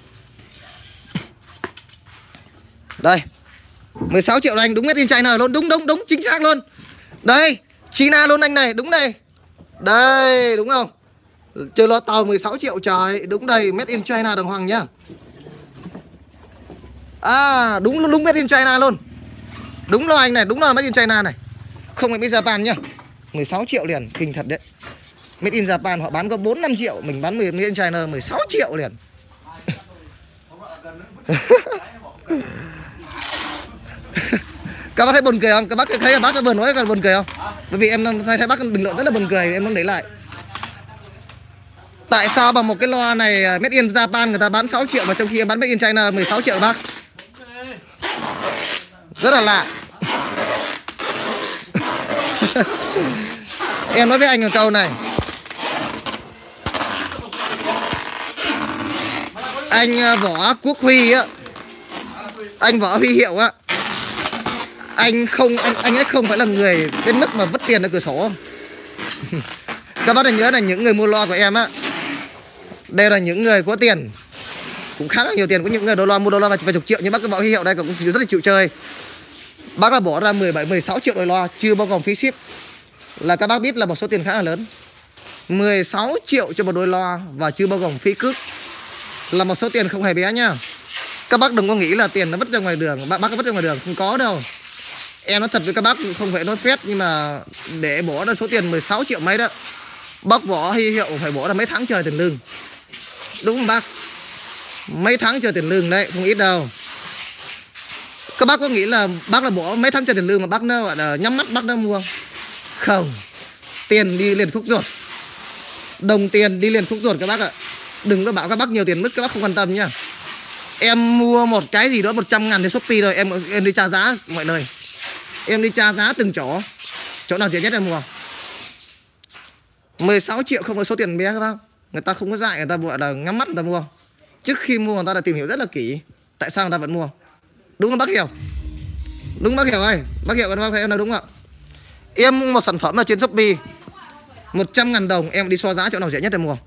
Đây. 16 triệu anh, đúng made in China luôn, đúng chính xác luôn. Đây, China luôn anh này, đúng này. Đây, đúng không? Chơi loa tàu 16 triệu trời, đúng đây, made in China đàng hoàng nhá. À, đúng made in China luôn. Đúng loa anh này, đúng loa made in China này. Không phải made in Japan nhá. 16 triệu liền, kinh thật đấy. Made in Japan họ bán có 4-5 triệu, mình bán made in China 16 triệu liền. Các bác thấy buồn cười không? Các bác thấy bác vừa nói còn buồn cười không? Bởi vì em thấy bác bình luận rất là buồn cười, em muốn để lại. Tại sao bằng một cái loa này made in Japan người ta bán 6 triệu mà trong khi em bán made in China 16 triệu bác? Rất là lạ. Em nói với anh một câu này. Anh Võ Quốc Huy á, anh Võ Huy Hiệu á, anh ấy không phải là người đến mức mà vứt tiền ở cửa sổ. Các bác nên nhớ là những người mua loa của em á, đây là những người có tiền, cũng khá là nhiều tiền. Có những người mua đôi loa vài chục triệu, nhưng bác Võ Huy Hiệu đây cũng rất là chịu chơi. Bác đã bỏ ra 17-16 triệu đôi loa chưa bao gồm phí ship, là các bác biết là một số tiền khá là lớn. 16 triệu cho một đôi loa và chưa bao gồm phí cước là một số tiền không hề bé nhá. Các bác đừng có nghĩ là tiền nó vứt ra ngoài đường, bác vứt ra ngoài đường, không có đâu. Em nói thật với các bác, không phải nói phét, nhưng mà để bỏ ra số tiền 16 triệu mấy đó, bác Võ Huy Hiệu phải bỏ ra mấy tháng trời tiền lương. Đúng không bác? Mấy tháng trời tiền lương đấy, không ít đâu. Các bác có nghĩ là bác là bỏ mấy tháng trời tiền lương mà bác nó gọi là nhắm mắt bác nó mua? Không. Tiền đi liền khúc ruột. Đồng tiền đi liền khúc ruột các bác ạ. Đừng có bảo các bác nhiều tiền mức các bác không quan tâm nhá. Em mua một cái gì đó 100.000 trên Shopee rồi, em đi tra giá mọi nơi. Em đi tra giá từng chỗ nào rẻ nhất em mua. 16 triệu không có số tiền bé các bác. Người ta không có dại, người ta gọi là ngắm mắt người ta mua. Trước khi mua người ta đã tìm hiểu rất là kỹ tại sao người ta vẫn mua. Đúng không bác Hiểu? Đúng bác Hiểu ơi. Bác Hiểu bác thấy em nói đúng không ạ? Em mua một sản phẩm ở trên Shopee 100.000 đồng, em đi so giá chỗ nào rẻ nhất em mua.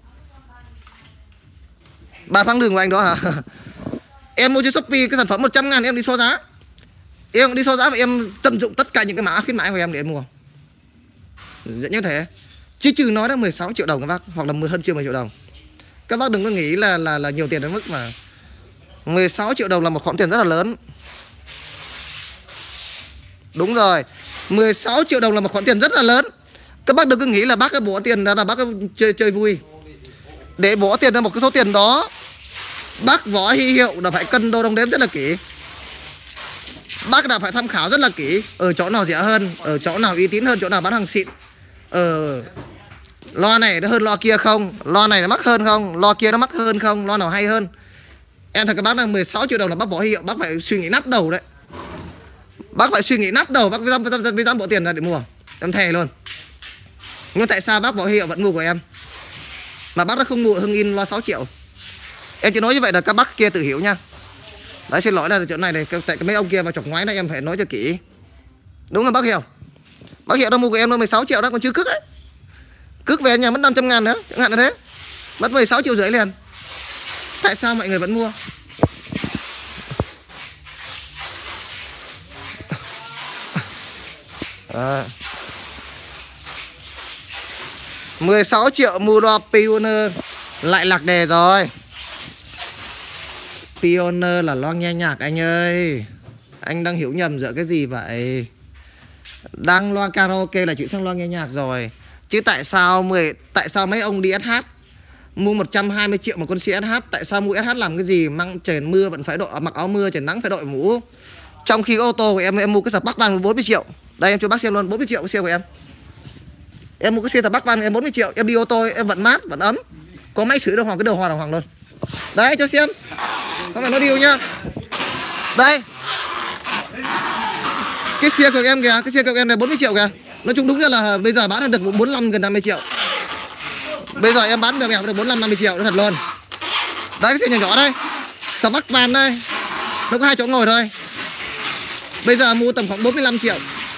3 tháng đường của anh đó hả? Em mua trên Shopee cái sản phẩm 100.000 em đi so giá. Em đi so giá và em tận dụng tất cả những cái mã khuyến mãi của em để em mua. Dễ như thế. Chứ trừ nói là 16 triệu đồng các bác, hoặc là hơn chưa 10 triệu đồng. Các bác đừng có nghĩ là nhiều tiền đến mức mà 16 triệu đồng là một khoản tiền rất là lớn. Đúng rồi, 16 triệu đồng là một khoản tiền rất là lớn. Các bác đừng có nghĩ là bác bỏ tiền ra là bác chơi vui. Để bỏ tiền ra một cái số tiền đó, bác Võ Huy Hiệu đã phải cân đo đong đếm rất là kỹ. Bác đã phải tham khảo rất là kỹ. Ở chỗ nào rẻ hơn, ở chỗ nào uy tín hơn, chỗ nào bán hàng xịn. Loa này nó hơn loa kia không, loa này nó mắc hơn không, loa kia nó mắc hơn không, loa nào hay hơn. Em thật các bác là 16 triệu đồng là bác Võ Huy Hiệu, bác phải suy nghĩ nát đầu đấy. Bác phải suy nghĩ nát đầu, bác mới dám bỏ tiền ra để mua. Em thề luôn. Nhưng tại sao bác Võ Huy Hiệu vẫn mua của em mà bác đã không mua Hưng In loa 6 triệu? Em chỉ nói như vậy là các bác kia tự hiểu nha. Đấy, xin lỗi là chỗ này này, tại mấy ông kia vào chọc ngoái này em phải nói cho kỹ. Đúng không bác Hiểu? Bác Hiệu đã mua của em nó 16 triệu đó, còn chưa cước đấy. Cước về nhà mất 500.000 nữa, chẳng hạn là thế. Mất 16 triệu rưỡi liền. Tại sao mọi người vẫn mua? À. 16 triệu mua loa Pioneer lại lạc đề rồi. Pioneer là loa nghe nhạc anh ơi. Anh đang hiểu nhầm giữa cái gì vậy? Đang loa karaoke là chuyển sang loa nghe nhạc rồi. Chứ tại sao mấy ông đi SH mua 120 triệu một con xe SH, tại sao mua SH làm cái gì? Mang trời mưa vẫn phải đội, mặc áo mưa, trời nắng phải đội mũ. Trong khi ô tô của em mua cái sạc Bắc Van 40 triệu. Đây em cho bác xem luôn, 40 triệu cái xe của em. Em mua cái xe sạc Bắc Van em 40 triệu, em đi ô tô em vẫn mát, vẫn ấm. Có máy sưởi đồng hoàng, cái đầu hòa đồng hoàng luôn. Đấy cho xem. Không phải nói điều nhá. Đây. Cái xe của em kìa, cái xe của em này 40 triệu kìa. Nói chung đúng ra là bây giờ bán được 45 gần 50 triệu. Bây giờ em bán mèo mèo được 45-50 triệu nó thật luôn. Đấy cái xe nhỏ nhỏ đây, sập bắc van đây, nó có 2 chỗ ngồi thôi. Bây giờ mua tầm khoảng 45 triệu.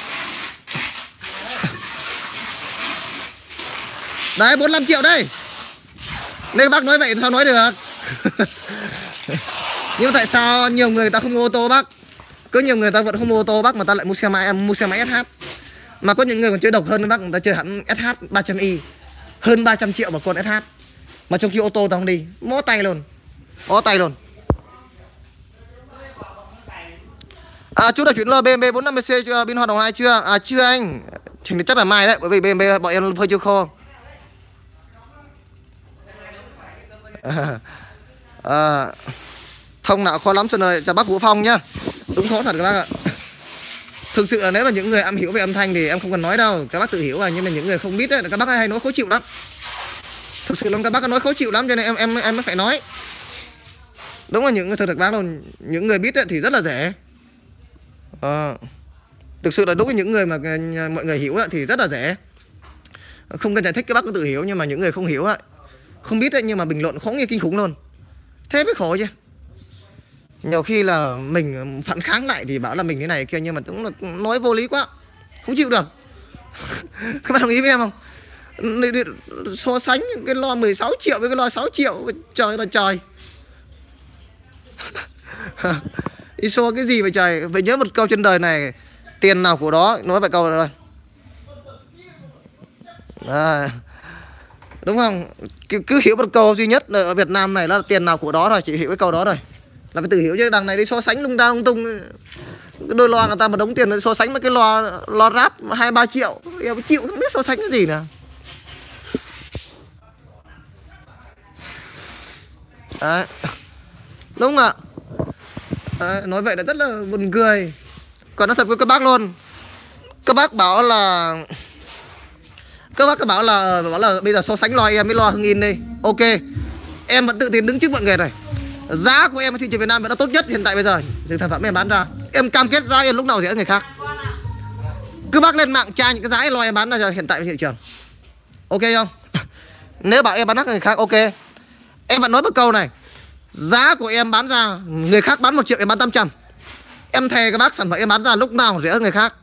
Đấy 45 triệu đây. Nên bác nói vậy sao nói được. Nhưng mà tại sao nhiều người ta không mua ô tô bác? Có nhiều người ta vẫn không mua ô tô bác mà ta lại mua xe máy SH. Mà có những người còn chơi độc hơn bác, người ta chơi hẳn SH 300i hơn 300 triệu một con SH. Mà trong khi ô tô ta không đi, mó tay luôn. Mó tay luôn. Chú đã chuyển lo BMW 450C cho pin hoạt động 2 chưa? Chưa anh. Chắc là mai đấy, bởi vì BMW bọn em phơi chưa khô. Thông nào khó lắm Xuân ơi, chào bác Vũ Phong nhá. Đúng khó thật các bác ạ. Thực sự là nếu mà những người am hiểu về âm thanh thì em không cần nói đâu, các bác tự hiểu à. Nhưng mà những người không biết ấy, các bác hay nói khó chịu lắm. Thực sự là các bác nói khó chịu lắm cho nên em mới phải nói. Đúng là những người thật bác luôn, những người biết ấy, thì rất là dễ. Thực sự là đúng với những người mà mọi người hiểu ấy, thì rất là dễ. Không cần giải thích các bác cũng tự hiểu, nhưng mà những người không hiểu ấy, không biết ấy, nhưng mà bình luận khó nghe kinh khủng luôn. Thế mới khổ chứ. Nhiều khi là mình phản kháng lại thì bảo là mình thế này kia, nhưng mà cũng là nói vô lý quá, không chịu được. Các bạn đồng ý với em không? So sánh cái loa 16 triệu với cái loa 6 triệu, trời là trời. Đi so cái gì vậy trời. Phải nhớ một câu trên đời này, tiền nào của đó. Nói vậy câu rồi. Đúng không? Cứ hiểu một câu duy nhất ở Việt Nam này là tiền nào của đó rồi. Chỉ hiểu cái câu đó rồi là phải tự hiểu, chứ đằng này đi so sánh lung ta lung tung. Cái đôi loa người ta mà đóng tiền so sánh với cái loa rap 2-3 triệu, em chịu không biết so sánh cái gì nữa. Đấy. Đúng ạ. Nói vậy là rất là buồn cười. Còn nói thật với các bác luôn, các bác bảo là bảo là bây giờ so sánh loa em với loa Hưng In đi. Ok, em vẫn tự tin đứng trước mọi người này. Giá của em ở thị trường Việt Nam vẫn là tốt nhất hiện tại bây giờ. Sản phẩm em bán ra, em cam kết giá em lúc nào rẻ hơn người khác. Cứ bác lên mạng tra những cái giá loa em bán ra rồi hiện tại trên thị trường. Ok không? Nếu bảo em bán đắt người khác, ok. Em vẫn nói một câu này, giá của em bán ra, người khác bán 1 triệu em bán 800. Em thề các bác, sản phẩm em bán ra lúc nào rẻ hơn người khác.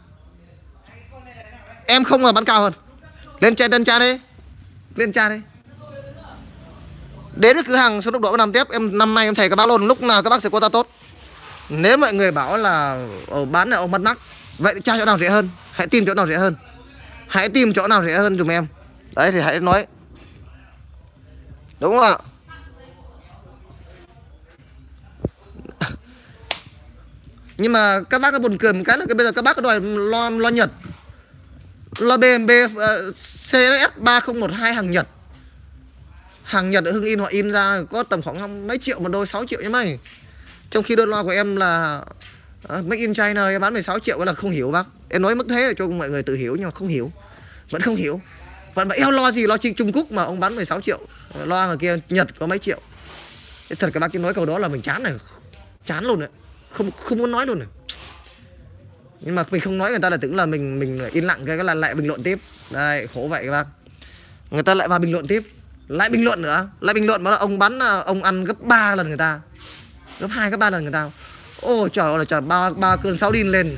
Em không là bán cao hơn. Lên tra đi. Lên tra đi. Đến cái cửa hàng số độc độ năm tiếp, em năm nay em thề các bác luôn, lúc nào các bác sẽ có ta tốt. Nếu mọi người bảo là bán là ông mất mắc, vậy tra chỗ nào rẻ hơn, hãy tìm chỗ nào rẻ hơn. Hãy tìm chỗ nào rẻ hơn dùm em. Đấy thì hãy nói. Đúng không ạ? Nhưng mà các bác có buồn cười một cái là bây giờ các bác có đòi loa Nhật, loa BMW CRS 3012 hàng Nhật. Hàng Nhật ở Hưng In họ in ra có tầm khoảng mấy triệu một đôi, 6 triệu như mày. Trong khi đôi loa của em là Make in China, em bán 16 triệu, cái là không hiểu bác. Em nói mức thế để cho mọi người tự hiểu nhưng mà không hiểu. Vẫn không hiểu. Vẫn bảo eo loa gì, loa Trung Quốc mà ông bán 16 triệu. Loa ở kia Nhật có mấy triệu. Thật các bác cứ nói câu đó là mình chán này. Chán luôn đấy. Không muốn nói luôn này. Nhưng mà mình không nói người ta là tưởng là mình yên lặng, cái là lại bình luận tiếp. Đây, khổ vậy các bác. Người ta lại vào bình luận tiếp. Lại bình luận nữa. Lại bình luận mà là ông bán, ông ăn gấp 3 lần người ta, gấp 2, gấp 3 lần người ta. Ôi trời ơi là trời, ba cơn sáo đin lên.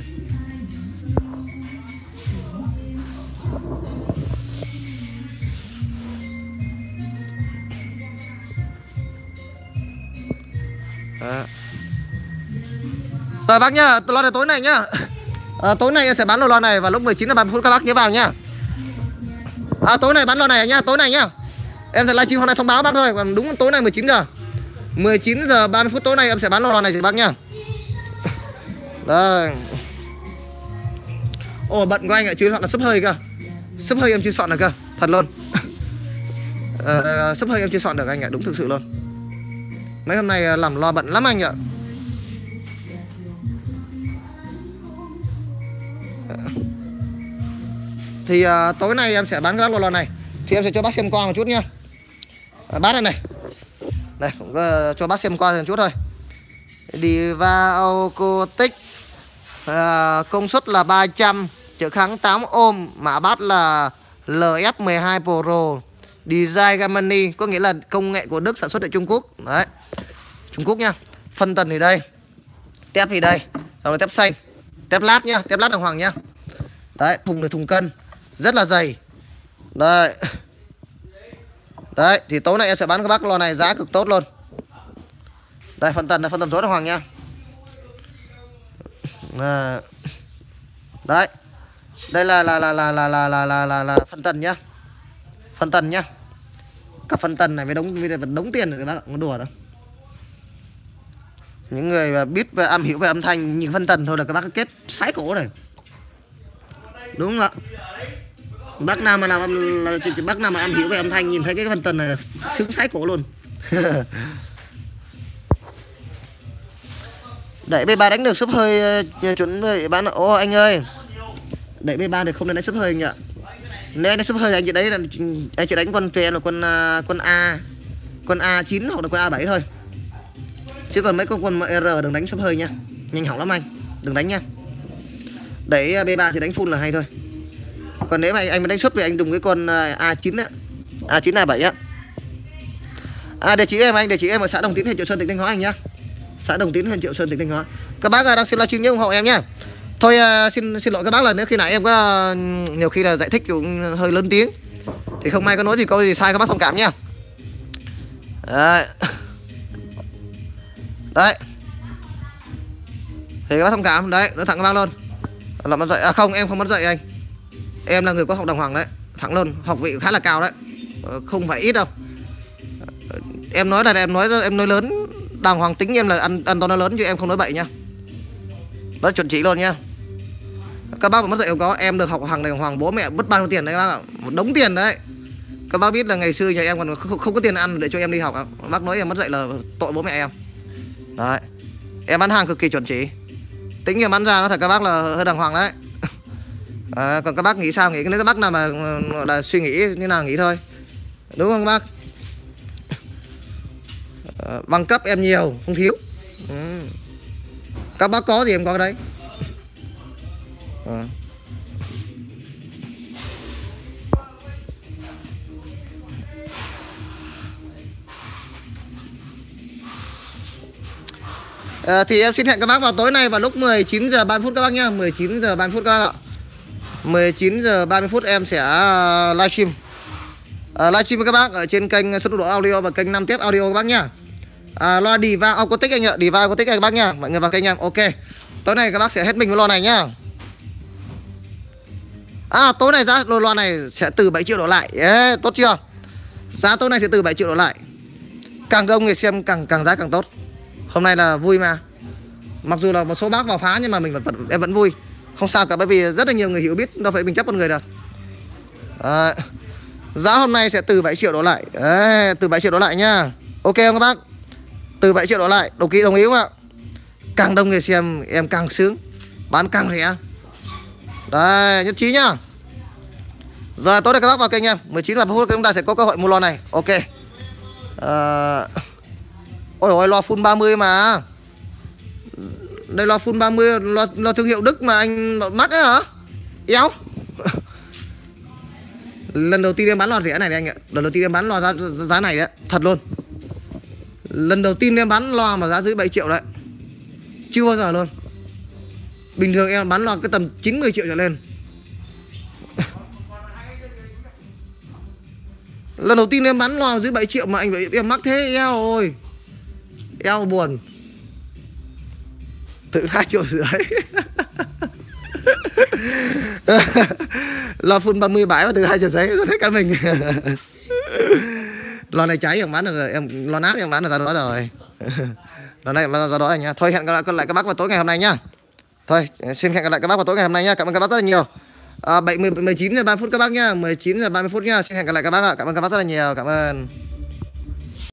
Rồi bác nhá, loa này tối này nhá. Tối nay em sẽ bán loa này vào lúc 19h30 các bác nhớ vào nhá. Tối này bán loa này nhá, tối này nhá. Em sẽ livestream hôm nay thông báo bác thôi, còn đúng tối nay 19h30 tối nay em sẽ bán loa này cho bác nhá. Đây. Ồ bận của anh ạ, chưa chọn là sấp hơi cơ. Sấp hơi em chưa chọn được cơ, thật luôn. Sấp hơi em chưa chọn được anh ạ, đúng thực sự luôn. Mấy hôm nay làm loa bận lắm anh ạ. Thì tối nay em sẽ bán các loa này. Thì em sẽ cho bác xem qua một chút nhá. Bác này này. Đây, cũng cho bác xem qua một chút thôi. Diva Acoustic, công suất là 300, trở kháng 8 ohm, mã bát là LF12 Pro, Design Germany, có nghĩa là công nghệ của Đức sản xuất tại Trung Quốc. Đấy, Trung Quốc nha. Phân tần thì đây, tép thì đây, đó là tép xanh, tép lát nhá, tép lát đàng hoàng nhá. Đấy, thùng được thùng cân, rất là dày. Đây. Đấy, thì tối nay em sẽ bán các bác lò này giá cực tốt luôn. Đây, phân tần là phân tần rối đàng hoàng nha. Đấy. Đây là phân tần nhá. Phân tần nhá. Cả phân tần này với đống tiền rồi các bác, không đùa đâu. Những người mà biết về am hiểu về âm thanh nhìn phân tần thôi là các bác kết sái cổ này. Đúng không ạ? Bác nào mà bác nào mà am hiểu về âm thanh nhìn thấy cái phân tần này sướng sái cổ luôn. Đẩy B3 đánh được sấp hơi chuẩn người bán. Ô anh ơi, đẩy B3 thì không nên đánh sấp hơi anh ạ. Nếu đánh sấp hơi thì anh chỉ đấy là anh chỉ đánh con về là con A9 hoặc là con A7 thôi. Chứ còn mấy con R đừng đánh sấp hơi nha, nhanh hỏng lắm anh, đừng đánh nha. Đẩy B3 thì đánh full là hay thôi. Còn nếu mà anh muốn đánh sấp thì anh dùng cái con A9 á, A9 A7 á. Địa chỉ em anh, địa chỉ em ở xã Đồng Tiến, huyện Triệu Sơn, tỉnh Thanh Hóa anh nhá. Xã Đồng Tiến, huyện Triệu Sơn, tỉnh Thanh Hóa. Các bác đang xem livestream nhớ ủng hộ em nhá. Thôi xin lỗi các bác là nếu khi nãy em có nhiều khi là giải thích cũng hơi lớn tiếng thì không may có nói gì câu gì sai các bác thông cảm nhá. Đấy. Đấy. Thì các bác thông cảm, đấy, nói thẳng các bác luôn. Là mất dạy không, em không mất dạy anh. Em là người có học đàng hoàng đấy, thẳng luôn, học vị khá là cao đấy. Không phải ít đâu. Em nói là em nói lớn đàng hoàng, tính em là ăn to nó lớn chứ em không nói bậy nha. Đó chuẩn chỉ luôn nha. Các bác mà mất dạy không có, em được học hàng đàng hoàng, bố mẹ mất bao nhiêu tiền đấy các bác ạ, một đống tiền đấy. Các bác biết là ngày xưa nhà em còn không có tiền ăn để cho em đi học. Bác nói em mất dạy là tội bố mẹ em. Đấy. Em bán hàng cực kỳ chuẩn chỉ. Tính em bán ra nó thật các bác là hơi đàng hoàng đấy. Còn các bác nghĩ sao? Nghĩ nếu các bác nào mà là suy nghĩ như nào nghĩ thôi. Đúng không các bác? Bằng cấp em nhiều, không thiếu. Các bác có gì em có đấy. Thì em xin hẹn các bác vào tối nay vào lúc 19 giờ 30 phút các bác nhá, 19 giờ 30 phút các bác ạ. 19 giờ 30 phút em sẽ livestream. Livestream với các bác ở trên kênh Xuân Độ Audio và kênh 5 Tiếp Audio các bác nhá. Loa Diva Acoustic anh ạ, Diva Acoustic các bác nhá. Mọi người vào kênh em. Ok. Tối nay các bác sẽ hết mình với loa này nhá. Tối nay giá loa này sẽ từ 7 triệu đổ lại. Tốt chưa? Giá tối nay sẽ từ 7 triệu đổ lại. Càng đông người xem càng giá càng tốt. Hôm nay là vui mà. Mặc dù là một số bác vào phá nhưng mà em vẫn vui. Không sao cả, bởi vì rất là nhiều người hiểu biết, đâu phải mình chấp con người được. Giá hôm nay sẽ từ 7 triệu đổ lại. Từ 7 triệu đổ lại nhá. Ok không các bác? Từ 7 triệu đổ lại. Đồng ý không ạ? Càng đông người xem em càng sướng, bán càng rẻ. Đấy, nhất trí nhá. Giờ tối nay các bác vào kênh em 19 phút chúng ta sẽ có cơ hội mua loa này. Ok. Ôi ôi, loa full 30 mà. Đây loa full 30, loa thương hiệu Đức mà anh mắc ấy hả? Éo. Lần đầu tiên em bán loa rẻ này đấy anh ạ. Lần đầu tiên em bán loa giá này đấy, thật luôn. Lần đầu tiên em bán loa mà giá dưới 7 triệu đấy. Chưa bao giờ luôn. Bình thường em bán loa cái tầm 90 triệu trở lên. Lần đầu tiên em bán loa dưới 7 triệu mà anh phải em mắc thế, eo ôi. Eo buồn. Tự 2 triệu rưỡi. Loa full 30 bãi mà từ 2 triệu rưỡi rất hết cả mình. Loa này cháy em bán được, em loa nát em bán được ra đó rồi. Loa này ra đó này nhá. Thôi hẹn gặp lại các bác vào tối ngày hôm nay nhá. Thôi xin hẹn gặp lại các bác vào tối ngày hôm nay nhá. Cảm ơn các bác rất là nhiều. 19 giờ 30 phút các bác nhá, 19 giờ 30 phút nhá. Xin hẹn gặp lại các bác ạ. Cảm ơn các bác rất là nhiều. Cảm ơn.